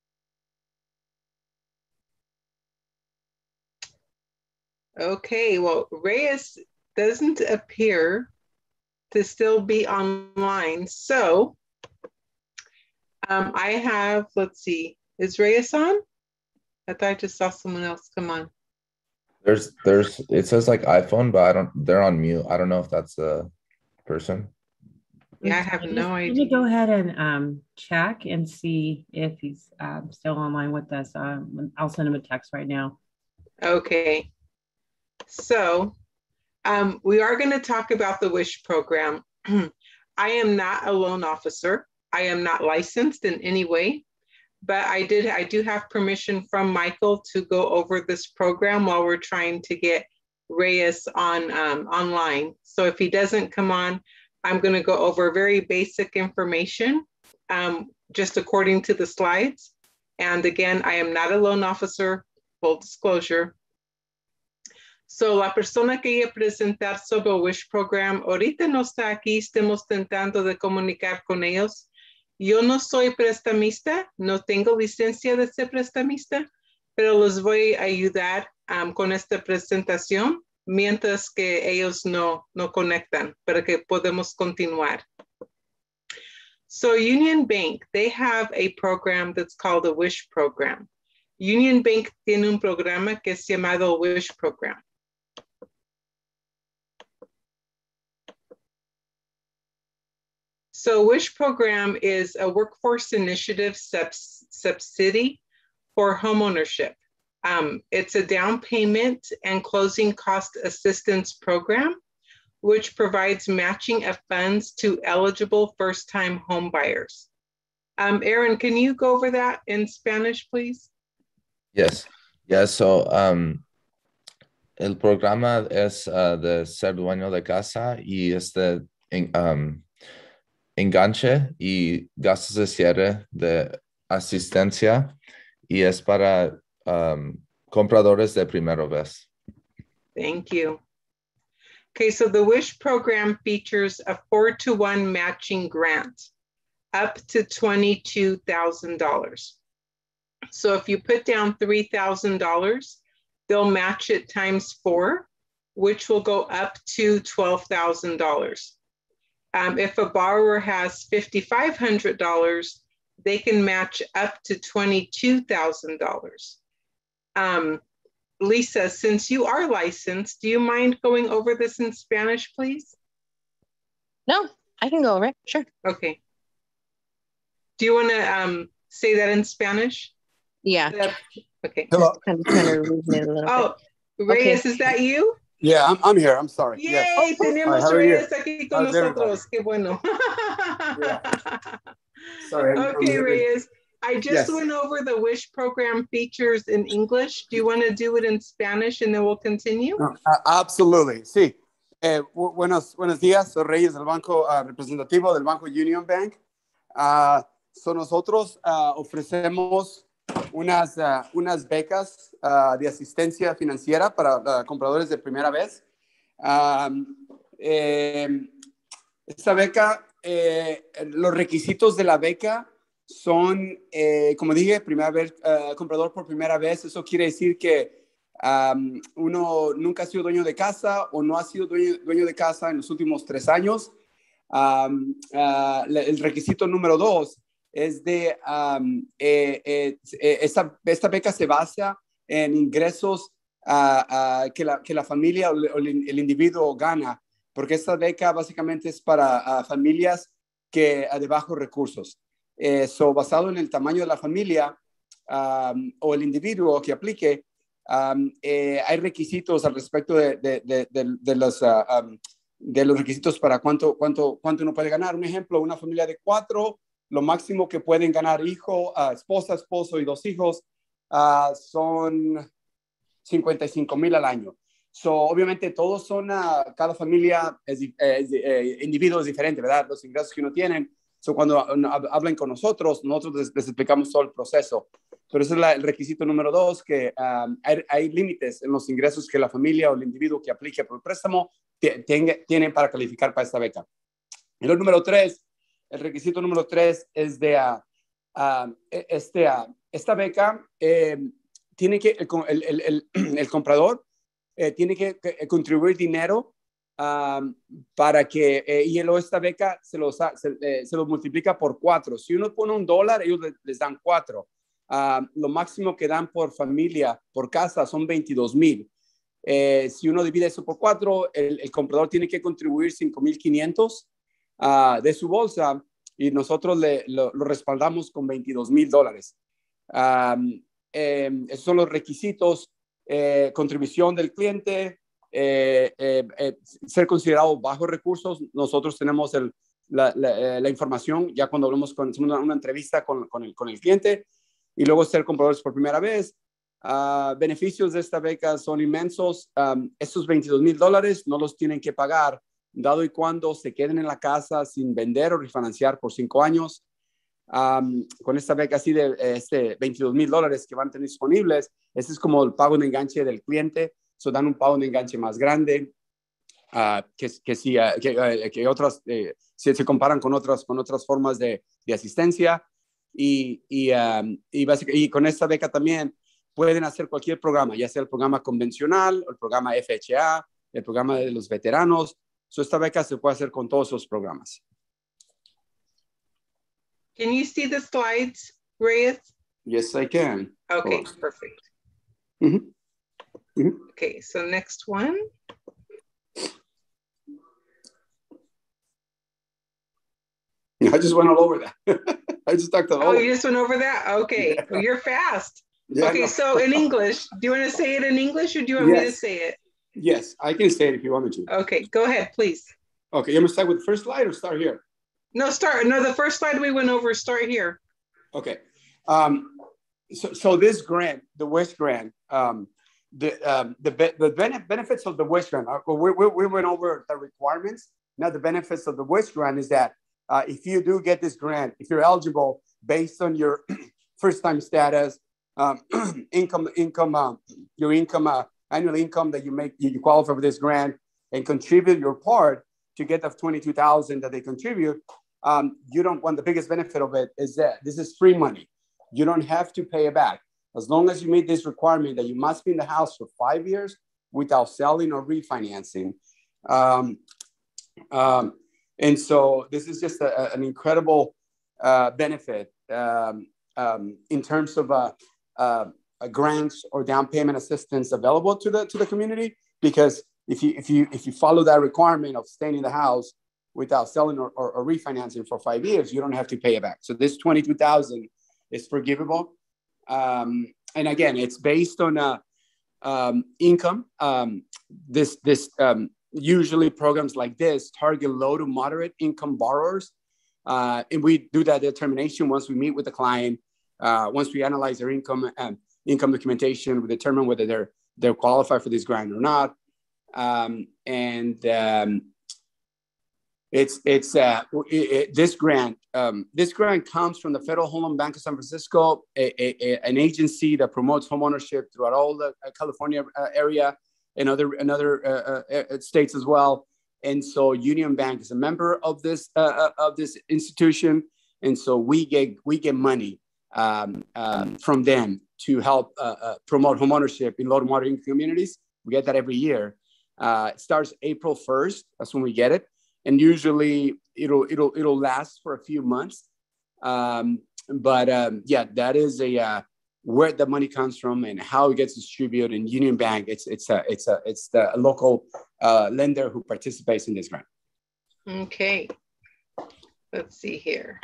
Okay, well, Reyes doesn't appear to still be online. So um, I have, let's see, is Reyes on? I thought I just saw someone else come on. There's, there's, it says like iPhone, but I don't, they're on mute. I don't know if that's the person. Yeah, I have no idea. Let me go ahead and um, check and see if he's um, still online with us. Um, I'll send him a text right now. Okay. So um, we are going to talk about the WISH program. I am not a loan officer. I am not licensed in any way, but I did. I do have permission from Michael to go over this program while we're trying to get Reyes on um, online. So if he doesn't come on, I'm going to go over very basic information, um, just according to the slides. And again, I am not a loan officer, full disclosure. So la persona que iba a presentar sobre el WISH program, ahorita no está aquí, estamos tratando de comunicar con ellos. Yo no soy prestamista, no tengo licencia de ser prestamista, pero los voy a ayudar um, con esta presentación mientras que ellos no, no conectan para que podamos continuar. So Union Bank, they have a program that's called the WISH program. Union Bank tiene un programa que es llamado WISH program. So WISH program is a workforce initiative subs subsidy for homeownership. Um, it's a down payment and closing cost assistance program, which provides matching of funds to eligible first-time home buyers. Um, Aaron, can you go over that in Spanish, please? Yes. Yeah, so um, el programa es uh, de ser dueño de casa y este um, enganche y gastos de cierre de asistencia y es para um, compradores de primera vez. Thank you. Okay, so the WISH program features a four to one matching grant up to twenty-two thousand dollars. So if you put down three thousand dollars, they'll match it times four, which will go up to twelve thousand dollars. Um, if a borrower has five thousand five hundred dollars, they can match up to twenty-two thousand dollars. Um, Lisa, since you are licensed, do you mind going over this in Spanish, please? No, I can go over it, sure. Okay. Do you want to um, say that in Spanish? Yeah. That, okay. Hello. I'm trying to read it a little Oh, bit. Reyes, Okay. is that you? Yeah, I'm, I'm here. I'm sorry. Yay, yes. tenemos Hi, Reyes aquí con How's nosotros. Qué bueno. Yeah. Sorry. I'm, Okay, I'm Reyes. I just Yes. went over the WISH program features in English. Do you want to do it in Spanish and then we'll continue? No, uh, absolutely. Sí. Eh, bu buenos, buenos días. Soy Reyes del Banco uh, Representativo del Banco Union Bank. Uh, so nosotros uh, ofrecemos unas, uh, unas becas uh, de asistencia financiera para uh, compradores de primera vez. Um, eh, esta beca, eh, los requisitos de la beca son, eh, como dije, primera vez, uh, comprador por primera vez. Eso quiere decir que um, uno nunca ha sido dueño de casa o no ha sido dueño, dueño de casa en los últimos tres años. Um, uh, el requisito número dos es de um, eh, eh, esta, esta beca se basa en ingresos uh, uh, que, la, que la familia o el, el individuo gana, porque esta beca básicamente es para uh, familias que, uh, de bajos recursos. Eh, so, basado en el tamaño de la familia um, o el individuo que aplique, um, eh, hay requisitos al respecto de, de, de, de, de los... Uh, um, de los requisitos para cuánto, cuánto, cuánto uno puede ganar. Un ejemplo, una familia de cuatro, lo máximo que pueden ganar hijo, uh, esposa, esposo y dos hijos uh, son cincuenta y cinco mil al año. So, obviamente todos son, uh, cada familia es, es eh, individuo es diferente, ¿verdad? Los ingresos que uno tiene. So, cuando hablan con nosotros, nosotros les, les explicamos todo el proceso. Pero ese es la, el requisito número dos, que um, hay, hay límites en los ingresos que la familia o el individuo que aplique por el préstamo tienen para calificar para esta beca. Y el número tres, el requisito número tres es de uh, uh, este, uh, esta beca eh, tiene que, el, el, el, el comprador eh, tiene que, que contribuir dinero um, para que, eh, y luego esta beca se los, se, eh, se los multiplica por cuatro. Si uno pone un dólar, ellos les, les dan cuatro. Uh, lo máximo que dan por familia, por casa, son veintidós mil. Eh, si uno divide eso por cuatro, el, el comprador tiene que contribuir cinco mil quinientos uh, de su bolsa y nosotros le, lo, lo respaldamos con veintidós mil dólares. Um, eh, esos son los requisitos: eh, contribución del cliente, eh, eh, eh, ser considerado bajos recursos. Nosotros tenemos el, la, la, la información ya cuando hablamos con una, una entrevista con, con, el, con el cliente, y luego ser compradores por primera vez. Uh, beneficios de esta beca son inmensos. Um, estos veintidós mil dólares no los tienen que pagar, dado y cuando se queden en la casa sin vender o refinanciar por cinco años. Um, con esta beca así de este, veintidós mil dólares que van a tener disponibles, este es como el pago de enganche del cliente. So, dan un pago de enganche más grande uh, que, que, si, uh, que, uh, que otras, eh, si se comparan con otras, con otras formas de, de asistencia. Y, y, um, y, y con esta beca también pueden hacer cualquier programa, ya sea el programa convencional, el programa F H A, el programa de los veteranos. So, esta beca se puede hacer con todos esos programas. Can you see the slides, Reyes? Yes, I can. Okay, perfect. Mm-hmm. Mm-hmm. Okay, so next one. I just went all over that. I just talked to Oh, you just went over that? Okay, yeah. Well, you're fast. Yeah, okay, so in English, do you want to say it in English or do you want yes. me to say it? Yes, I can say it if you want me to. Okay, go ahead, please. Okay, you want to start with the first slide or start here? No, start. No, the first slide we went over, start here. Okay. Um, so, so this grant, the WISH grant, um, the, um, the, the benefits of the WISH grant, uh, we, we, we went over the requirements. Now the benefits of the WISH grant is that uh, if you do get this grant, if you're eligible based on your first-time status, um, income, income, uh, your income, uh, annual income that you make, you qualify for this grant and contribute your part to get the twenty-two thousand that they contribute. Um, you don't want, the biggest benefit of it is that this is free money. You don't have to pay it back. As long as you meet this requirement that you must be in the house for five years without selling or refinancing. Um, um, and so this is just a, a, an incredible uh, benefit um, um, in terms of uh, uh, grants or down payment assistance available to the to the community. Because if you if you if you follow that requirement of staying in the house without selling or, or, or refinancing for five years, you don't have to pay it back. So this twenty-two thousand is forgivable. Um, and again, it's based on, uh, um, income. Um, this this um, usually programs like this target low to moderate income borrowers, uh, and we do that determination once we meet with the client. Uh, once we analyze their income and income documentation, we determine whether they're they're qualified for this grant or not. Um, and um, it's it's uh, it, it, this grant um, this grant comes from the Federal Home Loan Bank of San Francisco, a, a, a, an agency that promotes homeownership throughout all the uh, California uh, area and other and other uh, uh, states as well. And so Union Bank is a member of this uh, of this institution, and so we get we get money um, um, from them to help uh, uh, promote homeownership in low to moderate income communities. We get that every year. Uh, it starts April first. That's when we get it. And usually it'll it'll it'll last for a few months, um, but um, yeah, that is a uh, where the money comes from and how it gets distributed. In Union Bank, it's it's a it's a it's the local uh, lender who participates in this grant. Okay, let's see here.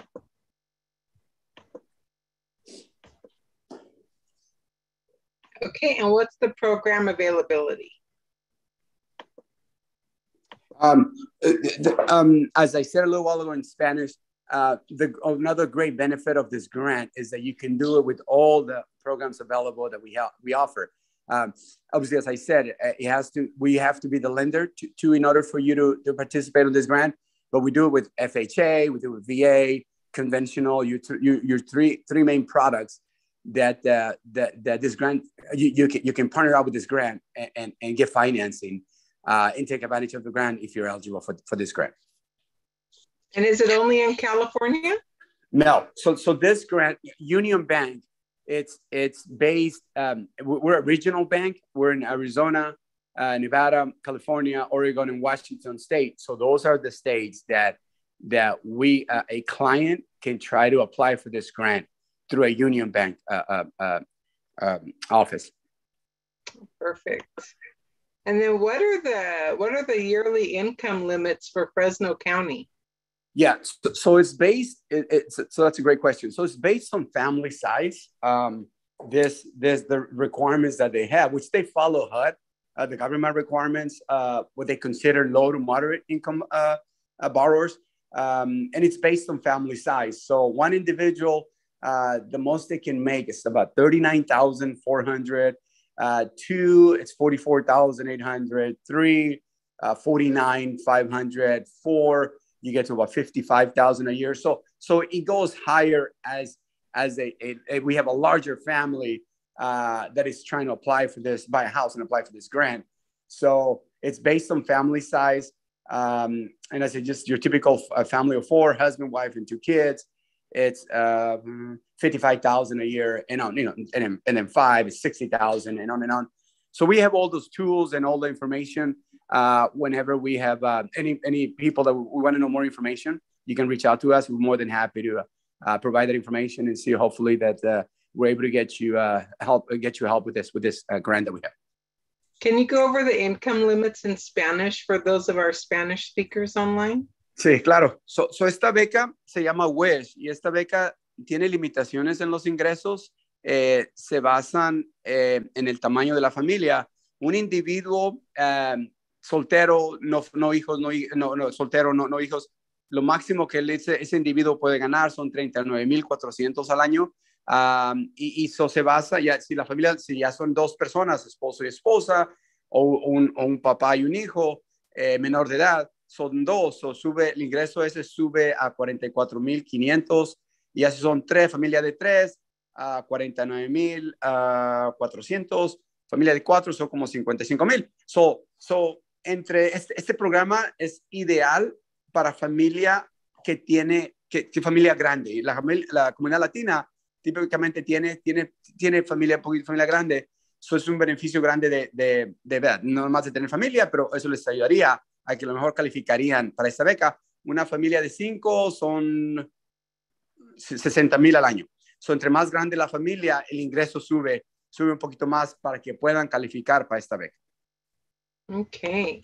Okay, and what's the program availability? Um, the, um, as I said a little while ago in Spanish, uh, the, another great benefit of this grant is that you can do it with all the programs available that we have, we offer. Um, obviously, as I said, it has to, we have to be the lender to, to in order for you to, to participate in this grant, but we do it with F H A, we do it with V A, conventional, your, your, your three, three main products that, uh, that, that this grant, you, you, can, you can partner up with this grant and, and, and get financing. Uh, and take advantage of the grant if you're eligible for, for this grant. And is it only in California? No. So so this grant, Union Bank, it's it's based, um, we're a regional bank. We're in Arizona, uh, Nevada, California, Oregon, and Washington State. So those are the states that, that we, uh, a client can try to apply for this grant through a Union Bank uh, uh, uh, um, office. Perfect. And then what are the what are the yearly income limits for Fresno County? Yeah, so, so it's based. It, it's so that's a great question. So it's based on family size. Um, this this the requirements that they have, which they follow H U D, uh, the government requirements, uh, what they consider low to moderate income uh, uh, borrowers, um, and it's based on family size. So one individual, uh, the most they can make is about thirty-nine thousand four hundred. Uh, two, it's forty-four thousand eight hundred. Three, uh, forty-nine thousand five hundred. Four, you get to about fifty-five thousand a year. So, so it goes higher as as a, a, a we have a larger family uh, that is trying to apply for this, buy a house and apply for this grant. So it's based on family size, um, and I say just your typical uh, family of four, husband, wife, and two kids. It's uh, fifty-five thousand a year, and on, you know, and then, and then five is sixty thousand, and on and on. So we have all those tools and all the information. Uh, whenever we have uh, any any people that we want to know more information, you can reach out to us. We're more than happy to uh, provide that information and see hopefully that uh, we're able to get you uh, help get you help with this with this uh, grant that we have. Can you go over the income limits in Spanish for those of our Spanish speakers online? Sí, claro. So, so esta beca se llama W E S H y esta beca tiene limitaciones en los ingresos. Eh, se basan eh, en el tamaño de la familia. Un individuo eh, soltero, no, no hijos, no, no, no soltero, no, no hijos, lo máximo que ese, ese individuo puede ganar son treinta y nueve mil cuatrocientos al año. Um, y eso se basa, ya, si la familia, si ya son dos personas, esposo y esposa, o un, o un papá y un hijo eh, menor de edad, son dos, o sube, el ingreso ese sube a cuarenta y cuatro mil quinientos, y así son tres, familia de tres, a cuarenta y nueve mil cuatrocientos, familia de cuatro son como cincuenta y cinco mil. So, so, entre este, este programa es ideal para familia que tiene, que, que familia grande. La, la comunidad latina típicamente tiene, tiene, tiene familia, familia grande. Eso es un beneficio grande de, de, de ver, no más de tener familia, pero eso les ayudaría a que a lo mejor calificarían para esta beca. Una familia de cinco son sesenta mil al año. So, entre más grande la familia, el ingreso sube, sube un poquito más para que puedan calificar para esta beca. Okay.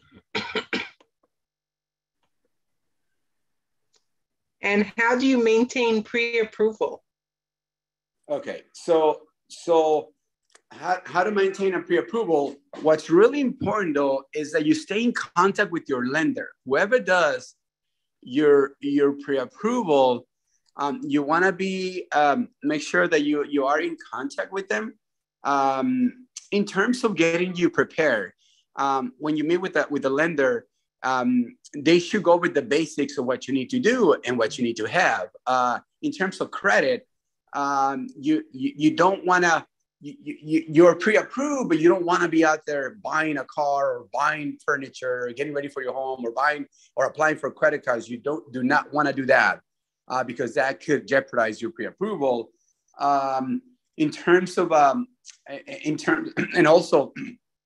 And how do you maintain pre-approval? Okay, so, so how, how to maintain a pre-approval. What's really important though is that you stay in contact with your lender. Whoever does your your pre-approval, um, you want to be um, make sure that you you are in contact with them um, in terms of getting you prepared. Um, when you meet with the with the lender, um, they should go with the basics of what you need to do and what you need to have. Uh, in terms of credit, um, you, you you don't want to. You, you, you're pre-approved, but you don't want to be out there buying a car or buying furniture or getting ready for your home or buying or applying for credit cards. You don't do not want to do that uh, because that could jeopardize your pre-approval. Um, in terms of, um, in terms, and also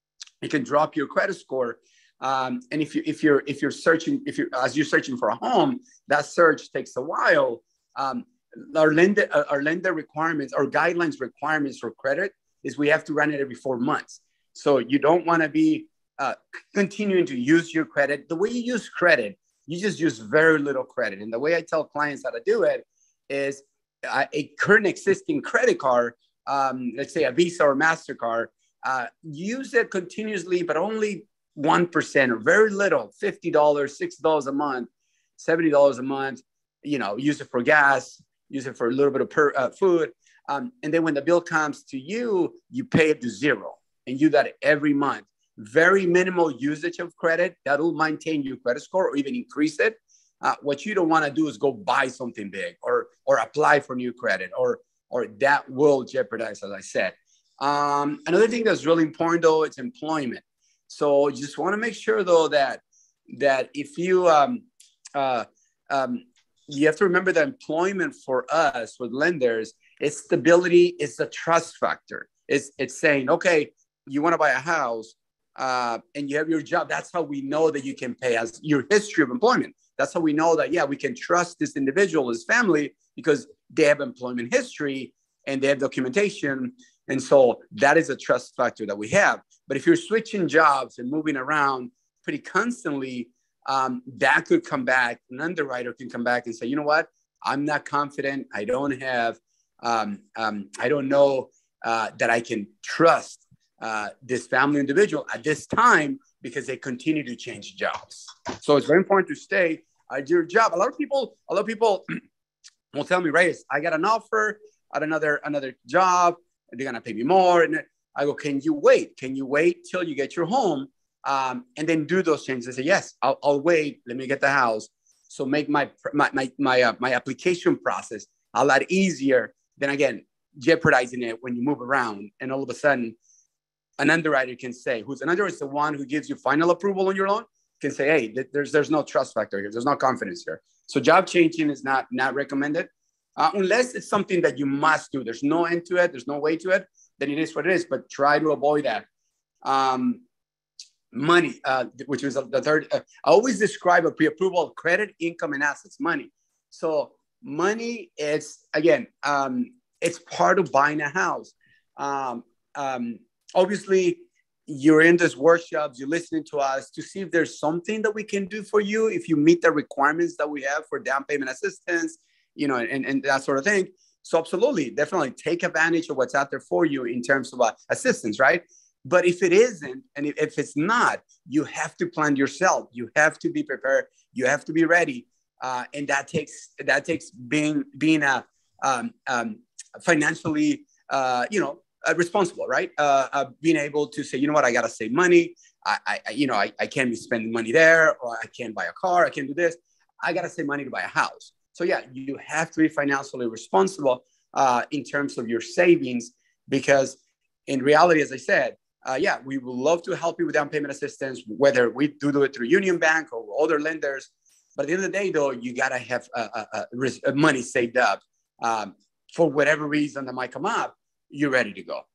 it can drop your credit score. Um, and if you if you're if you're searching if you as you're searching for a home, that search takes a while. Um, Our lender, our lender requirements, our guidelines requirements for credit is we have to run it every four months. So you don't want to be uh, continuing to use your credit. The way you use credit, you just use very little credit. And the way I tell clients how to do it is uh, a current existing credit card, um, let's say a Visa or MasterCard, uh, use it continuously, but only one percent or very little, fifty dollars, sixty dollars a month, seventy dollars a month, you know, use it for gas, use it for a little bit of per, uh, food. Um, and then when the bill comes to you, you pay it to zero and you do that every month. Very minimal usage of credit. That'll maintain your credit score or even increase it. Uh, what you don't want to do is go buy something big or, or apply for new credit or, or that will jeopardize, as I said. Um, another thing that's really important though, it's employment. So you just want to make sure though that, that if you, um, uh, um, you have to remember that employment for us, with lenders, it's stability, it's the trust factor. It's, it's saying, okay, you want to buy a house uh, and you have your job. That's how we know that you can pay as your history of employment. That's how we know that, yeah, we can trust this individual, his family, because they have employment history and they have documentation. And so that is a trust factor that we have. But if you're switching jobs and moving around pretty constantly, Um, that could come back. An underwriter can come back and say, you know what? I'm not confident. I don't have, um, um, I don't know uh, that I can trust uh, this family individual at this time because they continue to change jobs. So it's very important to stay at your job. A lot of people, a lot of people will tell me, Reyes, I got an offer at another, another job. They're going to pay me more. And I go, can you wait? Can you wait till you get your home? Um, and then do those changes. I say, yes, I'll, I'll wait. Let me get the house. So make my my my my, uh, my application process a lot easier than, again, jeopardizing it when you move around. And all of a sudden, an underwriter can say, who's an underwriter is the one who gives you final approval on your loan, can say, hey, th- there's there's no trust factor here. There's no confidence here. So job changing is not, not recommended uh, unless it's something that you must do. There's no end to it. There's no way to it. Then it is what it is. But try to avoid that. Um, Money, uh, which was the third. Uh, I always describe a pre-approval of credit, income, and assets. Money. So money is, again, um, it's part of buying a house. Um, um, obviously, you're in these workshops, you're listening to us to see if there's something that we can do for you, if you meet the requirements that we have for down payment assistance, you know, and, and that sort of thing. So absolutely, definitely take advantage of what's out there for you in terms of uh, assistance, right? But if it isn't, and if it's not, you have to plan yourself. You have to be prepared. You have to be ready. Uh, and that takes that takes being being a um, um, financially, uh, you know, uh, responsible, right? Uh, uh, being able to say, you know what, I got to save money. I, I, you know, I, I can't be spending money there, or I can't buy a car. I can't do this. I got to save money to buy a house. So yeah, you have to be financially responsible uh, in terms of your savings, because in reality, as I said, Uh, yeah, we would love to help you with down payment assistance, whether we do, do it through Union Bank or other lenders. But at the end of the day, though, you got to have uh, uh, uh, money saved up um, for whatever reason that might come up. You're ready to go.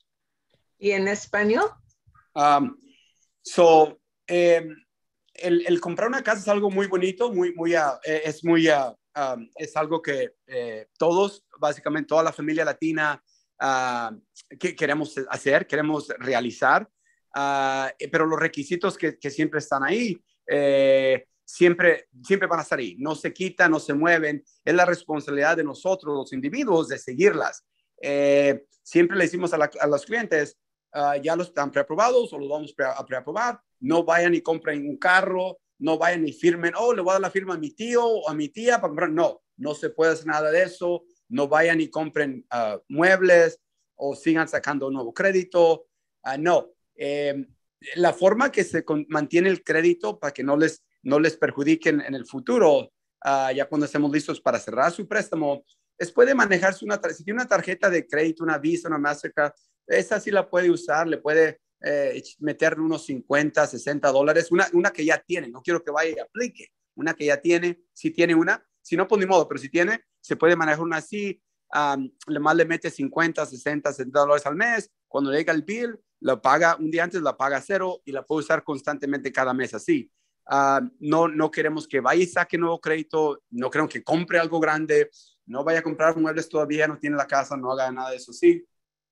¿Y en español? Um, so, eh, el, el comprar una casa es algo muy bonito, muy, muy, uh, es muy, uh, um, es algo que eh, todos, básicamente toda la familia latina, Uh, que queremos hacer, queremos realizar, uh, pero los requisitos que, que siempre están ahí, eh, siempre, siempre van a estar ahí, no se quitan, no se mueven, es la responsabilidad de nosotros, los individuos, de seguirlas. Eh, siempre le decimos a, la, a los clientes, uh, ya los están preaprobados o los vamos pre a preaprobar. No vayan y compren un carro, no vayan y firmen, oh, le voy a dar la firma a mi tío o a mi tía para comprar. No, no se puede hacer nada de eso. No vayan y compren uh, muebles o sigan sacando un nuevo crédito. Uh, no, eh, la forma que se mantiene el crédito para que no les, no les perjudiquen en el futuro, uh, ya cuando estemos listos para cerrar su préstamo, es puede manejarse una, si tiene una tarjeta de crédito, una Visa, una Mastercard, esa sí la puede usar, le puede eh, meter unos cincuenta, sesenta dólares, una, una que ya tiene, no quiero que vaya y aplique, una que ya tiene, si tiene una, si no, pues ni modo, pero si tiene, se puede manejar una así, um, le más le mete cincuenta, sesenta, setenta dólares al mes, cuando llega el bill, la paga un día antes, la paga cero y la puede usar constantemente cada mes así. Uh, no, no queremos que vaya y saque nuevo crédito, no queremos que compre algo grande, no vaya a comprar muebles todavía, no tiene la casa, no haga nada de eso, sí.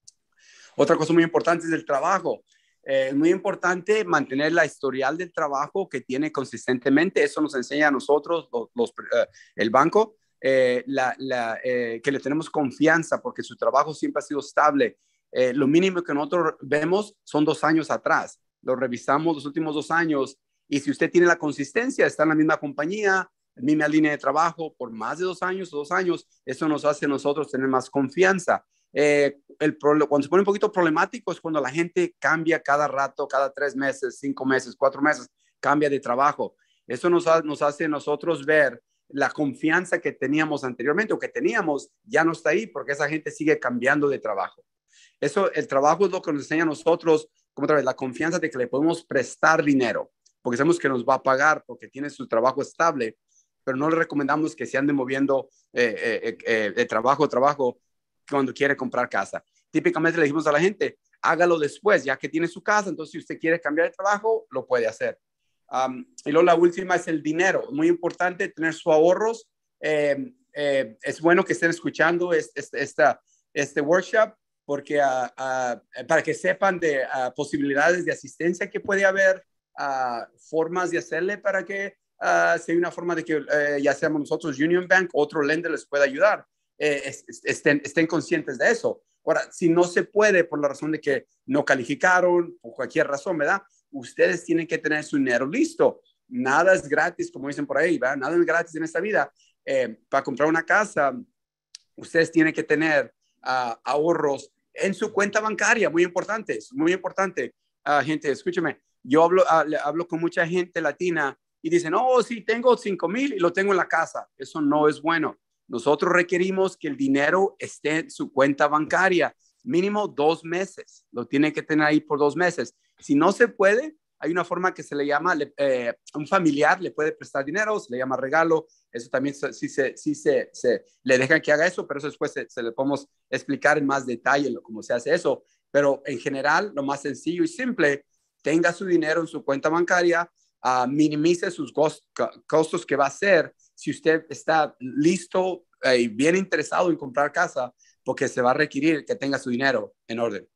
Otra cosa muy importante es el trabajo. Es eh, muy importante mantener la historial del trabajo que tiene consistentemente. Eso nos enseña a nosotros, los, los, uh, el banco, eh, la, la, eh, que le tenemos confianza porque su trabajo siempre ha sido estable. Eh, lo mínimo que nosotros vemos son dos años atrás. Lo revisamos los últimos dos años y si usted tiene la consistencia, está en la misma compañía, misma línea de trabajo por más de dos años o dos años, eso nos hace a nosotros tener más confianza. Eh, el cuando se pone un poquito problemático es cuando la gente cambia cada rato, cada tres meses, cinco meses, cuatro meses, cambia de trabajo. Eso nos, ha, nos hace a nosotros ver la confianza que teníamos anteriormente o que teníamos ya no está ahí porque esa gente sigue cambiando de trabajo. Eso, el trabajo es lo que nos enseña a nosotros, como otra vez, la confianza de que le podemos prestar dinero porque sabemos que nos va a pagar porque tiene su trabajo estable, pero no le recomendamos que se ande moviendo eh, eh, eh, de trabajo a trabajo cuando quiere comprar casa. Típicamente le decimos a la gente, hágalo después, ya que tiene su casa, entonces si usted quiere cambiar de trabajo, lo puede hacer. Um, y luego la última es el dinero. Muy importante tener sus ahorros. Eh, eh, es bueno que estén escuchando este, este, esta, este workshop porque uh, uh, para que sepan de uh, posibilidades de asistencia que puede haber, uh, formas de hacerle para que uh, sea una forma de que uh, ya seamos nosotros Union Bank, otro lender les pueda ayudar. Eh, estén, estén conscientes de eso. Ahora, si no se puede por la razón de que no calificaron, por cualquier razón, ¿verdad? Ustedes tienen que tener su dinero listo. Nada es gratis, como dicen por ahí, ¿verdad? Nada es gratis en esta vida. Eh, para comprar una casa, ustedes tienen que tener uh, ahorros en su cuenta bancaria, muy importantes, muy importante. Uh, gente, escúcheme, yo hablo, uh, hablo con mucha gente latina y dicen, oh, sí, tengo cinco mil y lo tengo en la casa. Eso no es bueno. Nosotros requerimos que el dinero esté en su cuenta bancaria, mínimo dos meses. Lo tiene que tener ahí por dos meses. Si no se puede, hay una forma que se le llama, eh, un familiar le puede prestar dinero, se le llama regalo. Eso también sí se, sí se, se le dejan que haga eso, pero eso después se, se le podemos explicar en más detalle cómo se hace eso. Pero en general, lo más sencillo y simple, tenga su dinero en su cuenta bancaria, uh, minimice sus costos que va a hacer si usted está listo y eh, bien interesado en comprar casa, porque se va a requerir que tenga su dinero en orden.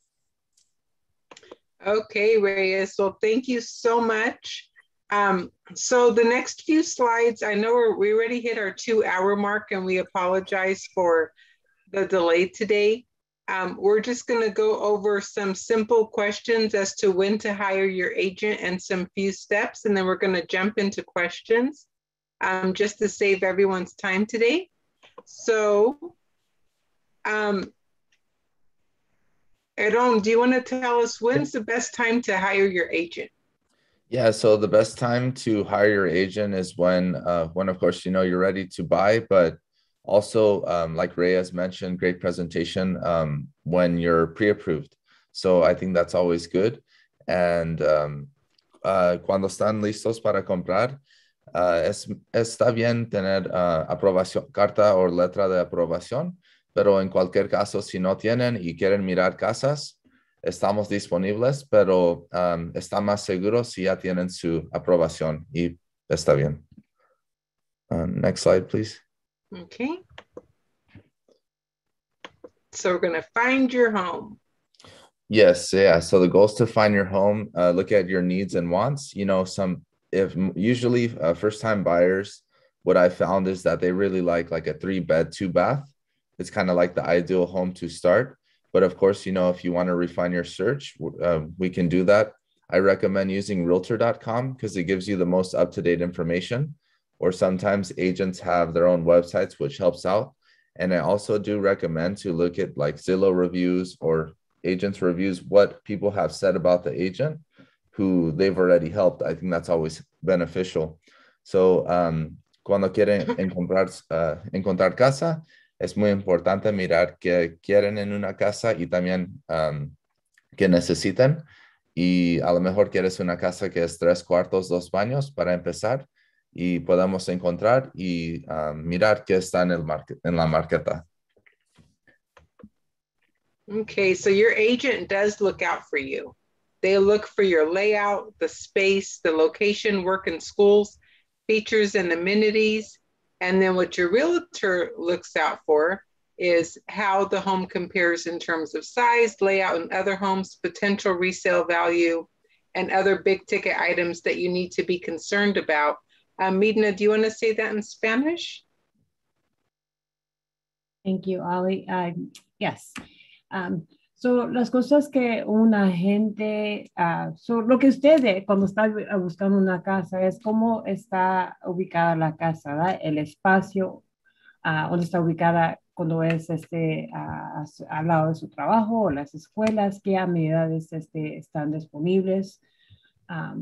Okay, Reyes. So thank you so much. Um, so the next few slides, I know we're, we already hit our two hour mark and we apologize for the delay today. Um, we're just going to go over some simple questions as to when to hire your agent and some few steps, and then we're going to jump into questions. Um, just to save everyone's time today. So, um, Aaron, do you want to tell us when's the best time to hire your agent? Yeah, so the best time to hire your agent is when, uh, when of course, you know, you're ready to buy, but also, um, like Reyes mentioned, great presentation, um, when you're pre-approved. So I think that's always good. And um, uh, cuando están listos para comprar, Uh, es, está bien tener uh, aprobación, carta o letra de aprobación, pero en cualquier caso, si no tienen y quieren mirar casas, estamos disponibles, pero um, está más seguro si ya tienen su aprobación y está bien. Uh, next slide, please. Okay. So we're going to find your home. Yes, yeah. So the goal is to find your home, uh, look at your needs and wants, you know, some if usually uh, first time buyers, what I found is that they really like like a three bed, two bath. it's kind of like the ideal home to start. But of course, you know, if you want to refine your search, uh, we can do that. I recommend using realtor dot com because it gives you the most up-to-date information, or sometimes agents have their own websites, which helps out. And I also do recommend to look at like Zillow reviews or agents reviews, what people have said about the agent who they've already helped. I think that's always beneficial. So um, cuando quieren encontrar, uh, encontrar casa, es muy importante mirar qué quieren en una casa y también um, qué necesitan. Y a lo mejor quieres una casa que es tres cuartos, dos baños para empezar, y podemos encontrar y um, mirar qué está en, el market, en la marqueta. Okay, so your agent does look out for you. They look for your layout, the space, the location, work and schools, features and amenities. And then what your realtor looks out for is how the home compares in terms of size, layout, and other homes, potential resale value, and other big ticket items that you need to be concerned about. Um, Midna, do you want to say that in Spanish? Thank you, Ali. Uh, yes. Um, so, las cosas que un agente, uh, so, lo que usted cuando está buscando una casa es cómo está ubicada la casa, ¿verdad? El espacio, uh, donde está ubicada cuando es este, uh, al lado de su trabajo o las escuelas, qué amenidades este, están disponibles. Um,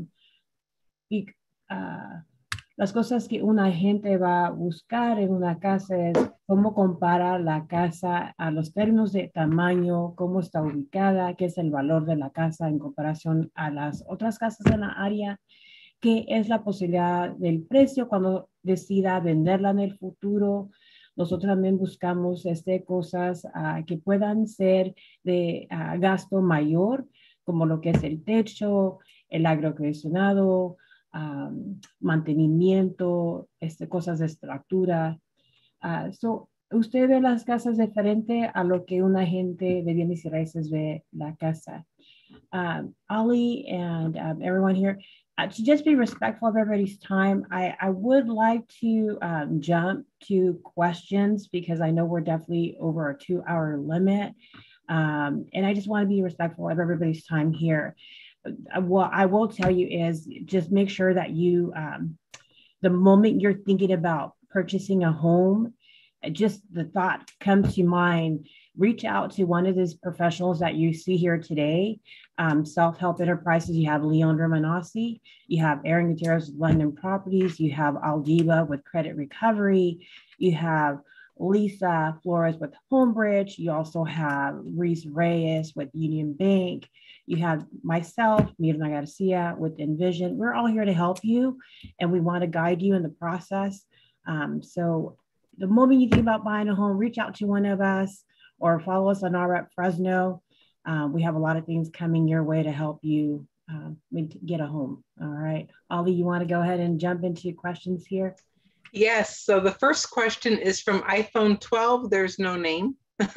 y uh, las cosas que un agente va a buscar en una casa es cómo compara la casa a los términos de tamaño, cómo está ubicada, qué es el valor de la casa en comparación a las otras casas en la área, qué es la posibilidad del precio cuando decida venderla en el futuro. Nosotros también buscamos este, cosas uh, que puedan ser de uh, gasto mayor, como lo que es el techo, el aire acondicionado, Um, mantenimiento, este, cosas de estructura. Uh, so, usted ve las casas diferente a lo que un agente de bienes y raíces ve la casa. Um, Ali and um, everyone here, uh, to just be respectful of everybody's time, I, I would like to um, jump to questions because I know we're definitely over a two hour limit. Um, and I just want to be respectful of everybody's time here. What I will tell you is just make sure that you, um, the moment you're thinking about purchasing a home, just the thought comes to mind, reach out to one of these professionals that you see here today. Um, Self-Help Enterprises, you have Leon Romanasi, you have Aaron Gutierrez with London Properties, you have Aldiba with Credit Recovery, you have Lisa Flores with Homebridge, you also have Reese Reyes with Union Bank, you have myself, Mirna Garcia with Envision. We're all here to help you and we want to guide you in the process. Um, so the moment you think about buying a home, reach out to one of us or follow us on our at Fresno. Um, we have a lot of things coming your way to help you um, get a home. All right. Ali, you want to go ahead and jump into questions here? Yes. So the first question is from iPhone twelve. There's no name.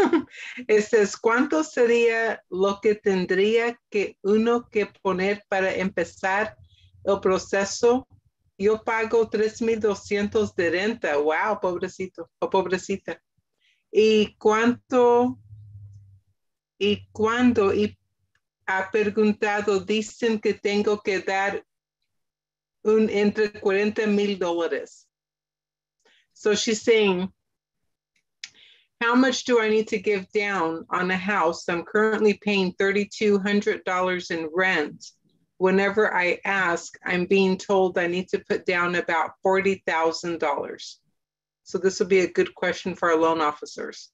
It says, ¿cuánto sería lo que tendría que uno que poner para empezar el proceso? Yo pago tres mil doscientos de renta. Wow, pobrecito o pobrecita. ¿Y cuánto? ¿Y cuándo? Y ha preguntado, dicen que tengo que dar un entre cuarenta mil dólares. So she's saying, how much do I need to give down on a house? I'm currently paying three thousand two hundred dollars in rent. Whenever I ask, I'm being told I need to put down about forty thousand dollars. So this will be a good question for our loan officers.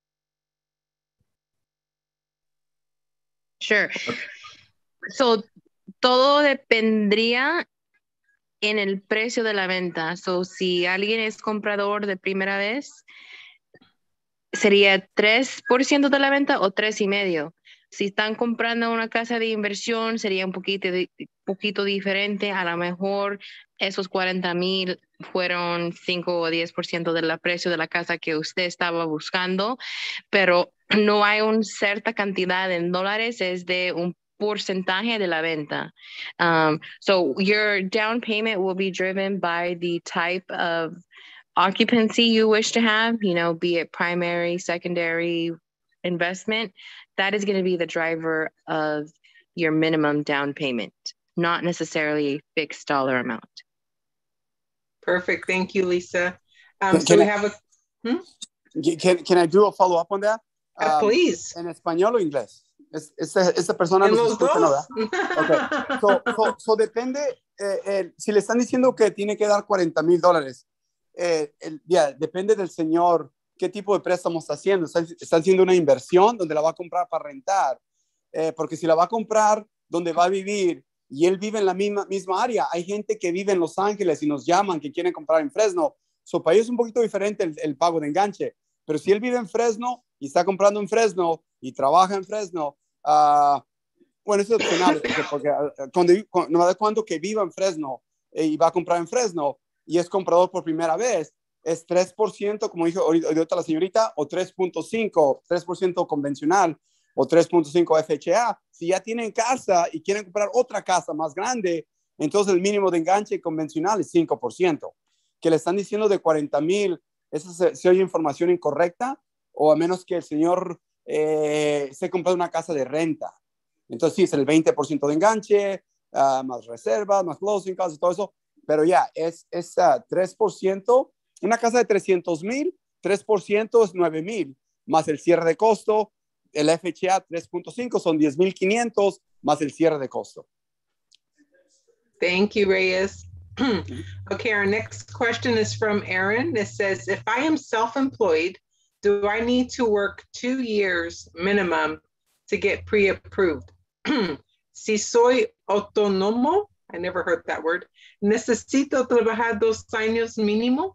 Sure. So todo dependría en el precio de la venta. So si alguien es comprador de primera vez, sería tres por ciento de la venta o tres y medio. Si están comprando una casa de inversión, sería un poquito, poquito diferente. A lo mejor esos cuarenta mil fueron cinco o diez por ciento del precio de la casa que usted estaba buscando, pero no hay una cierta cantidad en dólares, es de un porcentaje de la venta. Um, so your down payment will be driven by the type of occupancy you wish to have, you know, be it primary, secondary investment, that is going to be the driver of your minimum down payment, not necessarily a fixed dollar amount. Perfect. Thank you, Lisa. Um, Can, so can we I, have a, hmm? can, can I do a follow-up on that? Uh, Um, please. ¿En español o inglés? Es, esta, esta persona En nos los escucha, ¿no? dos. Okay. So, so, so depende, eh, eh, si le están diciendo que tiene que dar cuarenta mil dólares, eh, el, yeah, depende del señor qué tipo de préstamo está haciendo. Está, está haciendo una inversión donde la va a comprar para rentar, eh, porque si la va a comprar donde va a vivir y él vive en la misma, misma área, hay gente que vive en Los Ángeles y nos llaman que quieren comprar en Fresno. So, para ellos es un poquito diferente el, el pago de enganche, pero si él vive en Fresno y está comprando en Fresno y trabaja en Fresno, uh, bueno, eso es opcional, porque, porque uh, cuando, cuando, no me da cuenta que viva en Fresno eh, y va a comprar en Fresno y es comprador por primera vez, es tres por ciento, como dijo ahorita la señorita, o tres punto cinco, tres por ciento convencional, o tres punto cinco F H A. Si ya tienen casa y quieren comprar otra casa más grande, entonces el mínimo de enganche convencional es cinco por ciento. Que le están diciendo de cuarenta mil, ¿esa se, se oye información incorrecta? O a menos que el señor eh, se compre una casa de renta. Entonces sí, es el veinte por ciento de enganche, uh, más reservas, más closing costs y todo eso. Pero ya, es, es uh, tres por ciento. Una casa de trescientos mil, tres por ciento es nueve mil, más el cierre de costo. El F H A tres punto cinco son diez mil quinientos, más el cierre de costo. Thank you, Reyes. Okay, our next question is from Aaron. It says, if I am self-employed, do I need to work two years minimum to get pre-approved? Si soy autónomo, I never heard that word, ¿necesito trabajar dos años mínimo?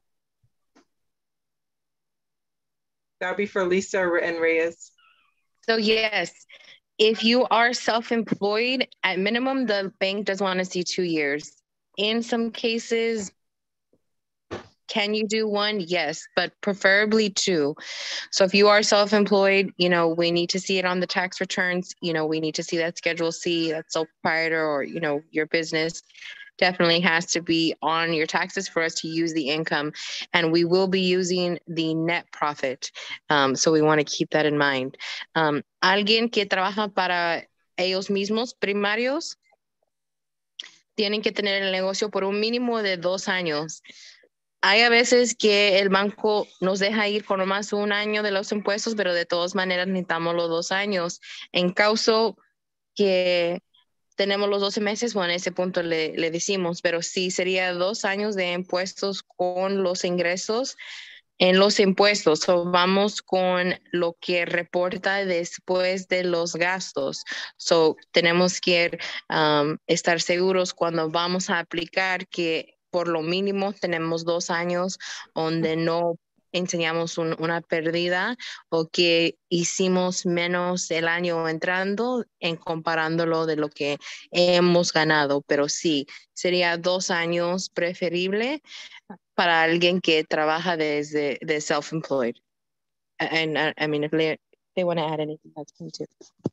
That'll be for Lisa and Reyes. So yes, if you are self-employed, at minimum, the bank does want to see two years. In some cases, can you do one? Yes, but preferably two. So if you are self-employed, you know, we need to see it on the tax returns. You know, we need to see that Schedule C, that sole proprietor, or, you know, your business definitely has to be on your taxes for us to use the income. And we will be using the net profit. Um, so we want to keep that in mind. Um, alguien que trabaja para ellos mismos primarios, tienen que tener el negocio por un mínimo de dos años. Hay a veces que el banco nos deja ir con nomás un año de los impuestos, pero de todas maneras necesitamos los dos años. En caso que tenemos los doce meses, bueno, en ese punto le, le decimos, pero sí sería dos años de impuestos con los ingresos en los impuestos. So, vamos con lo que reporta después de los gastos. So, tenemos que um, estar seguros cuando vamos a aplicar que por lo mínimo tenemos dos años donde no enseñamos un, una pérdida o que hicimos menos el año entrando en comparándolo de lo que hemos ganado. Pero sí, sería dos años preferible para alguien que trabaja desde de self-employed. And I, I mean, if they, they want to add anything, that's fine too.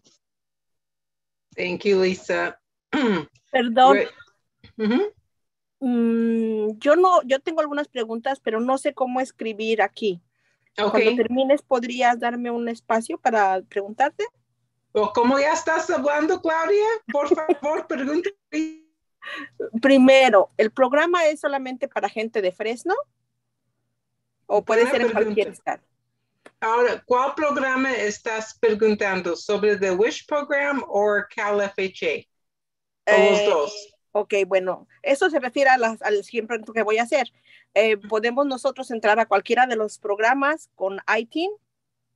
Thank you, Lisa. Perdón. Mm-hmm. Mm, yo no, yo tengo algunas preguntas, pero no sé cómo escribir aquí. Okay. Cuando termines, ¿podrías darme un espacio para preguntarte? O como ya estás hablando, Claudia, por favor, pregúntame. Primero, ¿el programa es solamente para gente de Fresno? ¿O puede Buena ser en pregunta. cualquier estado? Ahora, ¿cuál programa estás preguntando? ¿Sobre the WISH program o Cal F H A? ¿O Eh, los dos? Ok, bueno, eso se refiere a las, al siguiente que voy a hacer. Eh, ¿Podemos nosotros entrar a cualquiera de los programas con I T I N?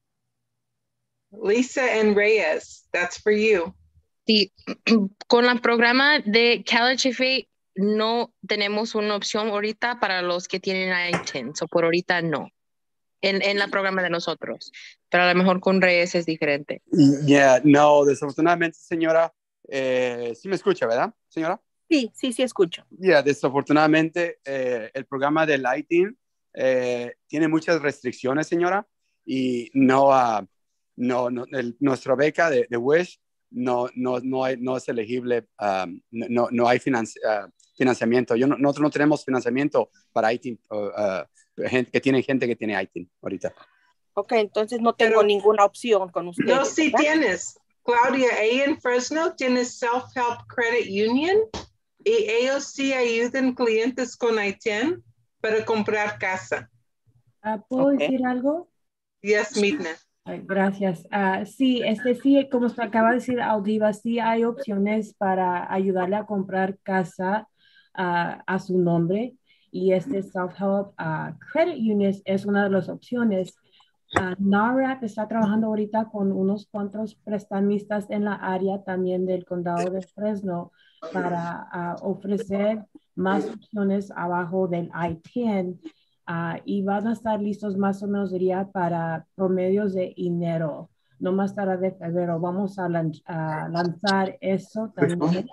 Lisa and Reyes, that's for you. Sí, con el programa de Cal H F A no tenemos una opción ahorita para los que tienen I T I N, so por ahorita no, en, en el programa de nosotros, pero a lo mejor con Reyes es diferente. Yeah, no, desafortunadamente, señora, eh, sí me escucha, ¿verdad, señora? Sí, sí, sí escucho. Yeah, desafortunadamente, eh, el programa del I T I N eh, tiene muchas restricciones, señora, y no, uh, no, no el, nuestra beca de, de WISH no, no, no, hay, no es elegible, um, no, no hay financi uh, financiamiento. Yo no, nosotros no tenemos financiamiento para I T I N, uh, uh, gente, que tienen gente que tiene I T I N ahorita. Ok, entonces no tengo Pero- ninguna opción con ustedes. No, sí ¿verdad? tienes. Claudia, ahí en Fresno tienes Self-Help Credit Union y ellos sí ayudan clientes con I T I N para comprar casa. Ah, ¿puedo Ok. decir algo? Yes, Midna. Ay, gracias. Ah, sí, este sí, como usted acaba de decir, Aldiva, sí hay opciones para ayudarle a comprar casa ah, a su nombre y este Self-Help ah, Credit Union es una de las opciones. Uh, NARAP está trabajando ahorita con unos cuantos prestamistas en la área también del condado de Fresno para uh, ofrecer más opciones abajo del I T I N uh, y van a estar listos más o menos diría para promedios de enero, no más tarde de febrero. Vamos a, lan a lanzar eso también.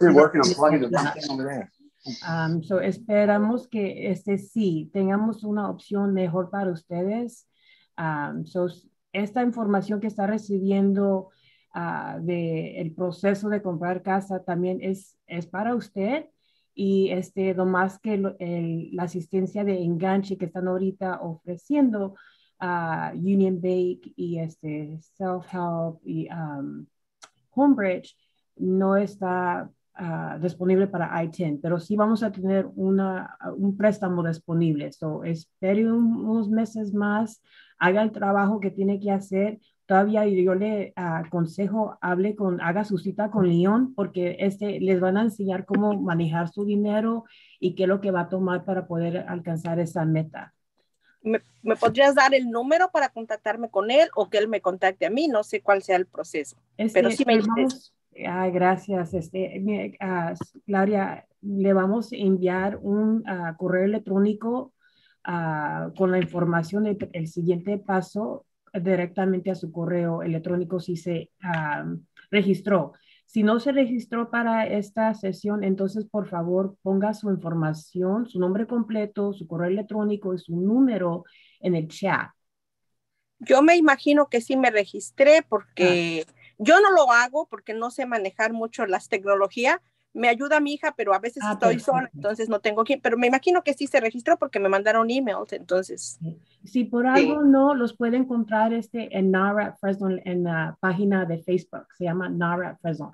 Um, so esperamos que este sí tengamos una opción mejor para ustedes. Um, so, esta información que está recibiendo uh, de el proceso de comprar casa también es, es para usted y este, lo más que lo, el, la asistencia de enganche que están ahorita ofreciendo uh, Union Bank y este, Self-Help y um, Homebridge no está uh, disponible para I T I N, pero sí vamos a tener una, un préstamo disponible. So, espere un, unos meses más, haga el trabajo que tiene que hacer. Todavía yo le uh, aconsejo, hable con, haga su cita con León, porque este, les van a enseñar cómo manejar su dinero y qué es lo que va a tomar para poder alcanzar esa meta. ¿Me, ¿Me podrías dar el número para contactarme con él o que él me contacte a mí? No sé cuál sea el proceso, Este, pero sí me interesa. vamos, ay, gracias, este, uh, Claudia, le vamos a enviar un uh, correo electrónico uh, con la información del el siguiente paso directamente a su correo electrónico si se uh, registró. Si no se registró para esta sesión, entonces por favor ponga su información, su nombre completo, su correo electrónico y su número en el chat. Yo me imagino que sí me registré porque ah. yo no lo hago porque no sé manejar mucho las tecnologías. Me ayuda mi hija, pero a veces ah, estoy perfecto. sola, entonces no tengo quien. Pero me imagino que sí se registró porque me mandaron emails, entonces. Si por algo sí. no, los puede encontrar este, en NARAP Fresno, en la página de Facebook. Se llama NARAP Fresno.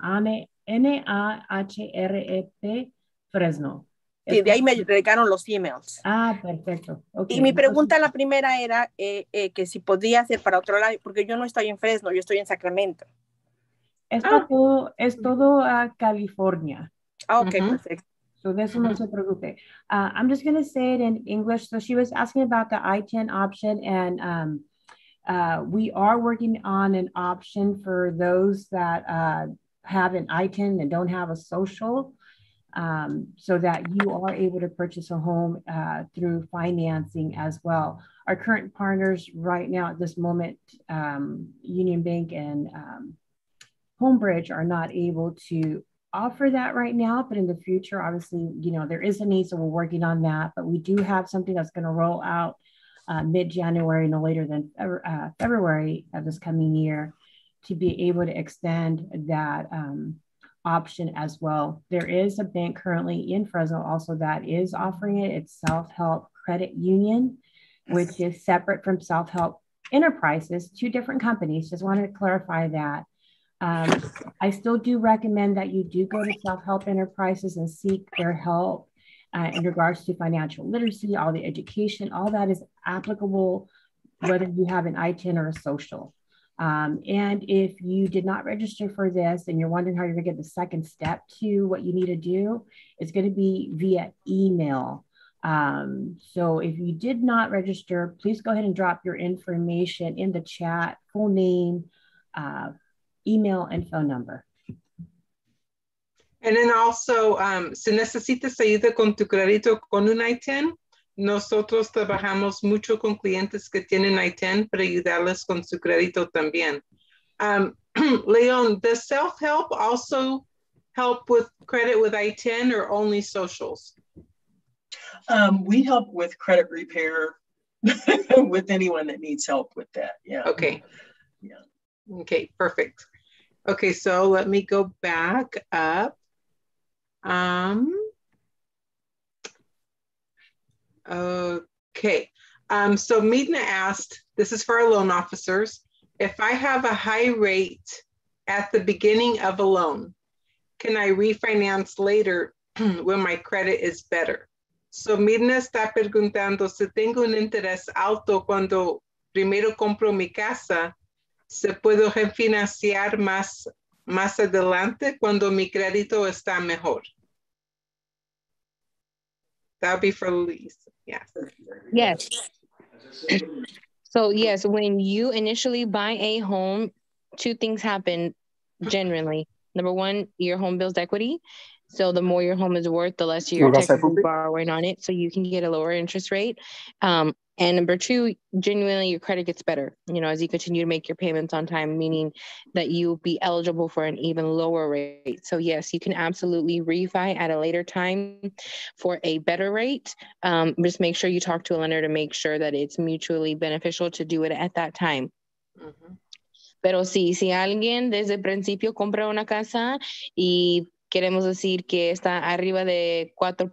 N A H R E P Fresno. Sí, de ahí me llegaron los emails. Ah, perfecto. Okay. Y mi pregunta, la primera era eh, eh, que si podía ser para otro lado, porque yo no estoy en Fresno, yo estoy en Sacramento. Es, ah. todo, es todo a California. Ah, ok, uh-huh. perfect. So de eso no se preocupe. Uh, I'm just going to say it in English. So she was asking about the I T I N option, and um, uh, we are working on an option for those that uh, have an I T I N and don't have a social. Um, so that you are able to purchase a home uh, through financing as well. Our current partners right now at this moment, um, Union Bank and um, Homebridge are not able to offer that right now, but in the future, obviously, you know, there is a need, so we're working on that, but we do have something that's gonna roll out uh, mid-January, no later than uh, February of this coming year to be able to extend that um, option as well. There is a bank currently in Fresno also that is offering it. It's Self-Help Credit Union, which is separate from Self-Help Enterprises, two different companies. Just wanted to clarify that. Um, I still do recommend that you do go to Self-Help Enterprises and seek their help uh, in regards to financial literacy, all the education, all that is applicable whether you have an I T I N or a social. Um, and if you did not register for this and you're wondering how you're gonna get the second step to what you need to do, it's gonna be via email. Um, so if you did not register, please go ahead and drop your information in the chat, full name, uh, email, and phone number. And then also, um, si necesitas ayuda con tu crédito con un I T I N, nosotros trabajamos mucho con clientes que tienen I T I N para ayudarles con su crédito también. Um, Leon, does Self-Help also help with credit with I T I N or only socials? Um, we help with credit repair with anyone that needs help with that. Yeah. Okay. Yeah. Okay, perfect. Okay, so let me go back up. Um, Okay, Um, so Midna asked, this is for our loan officers, if I have a high rate at the beginning of a loan, can I refinance later when my credit is better? So Midna está preguntando si tengo un interés alto cuando primero compro mi casa, ¿se puedo refinanciar más, más adelante cuando mi crédito está mejor? That would be for Lisa. Yes. Yes. So yes, when you initially buy a home, two things happen generally. Number one, your home builds equity. So the more your home is worth, the less you're technically borrowing on it. So you can get a lower interest rate. Um, and number two, genuinely your credit gets better, you know, as you continue to make your payments on time, meaning that you'll be eligible for an even lower rate. So yes, you can absolutely refi at a later time for a better rate. Um, just make sure you talk to a lender to make sure that it's mutually beneficial to do it at that time. Mm-hmm. Pero sí, si alguien desde el principio compra una casa y queremos decir que está arriba de cuatro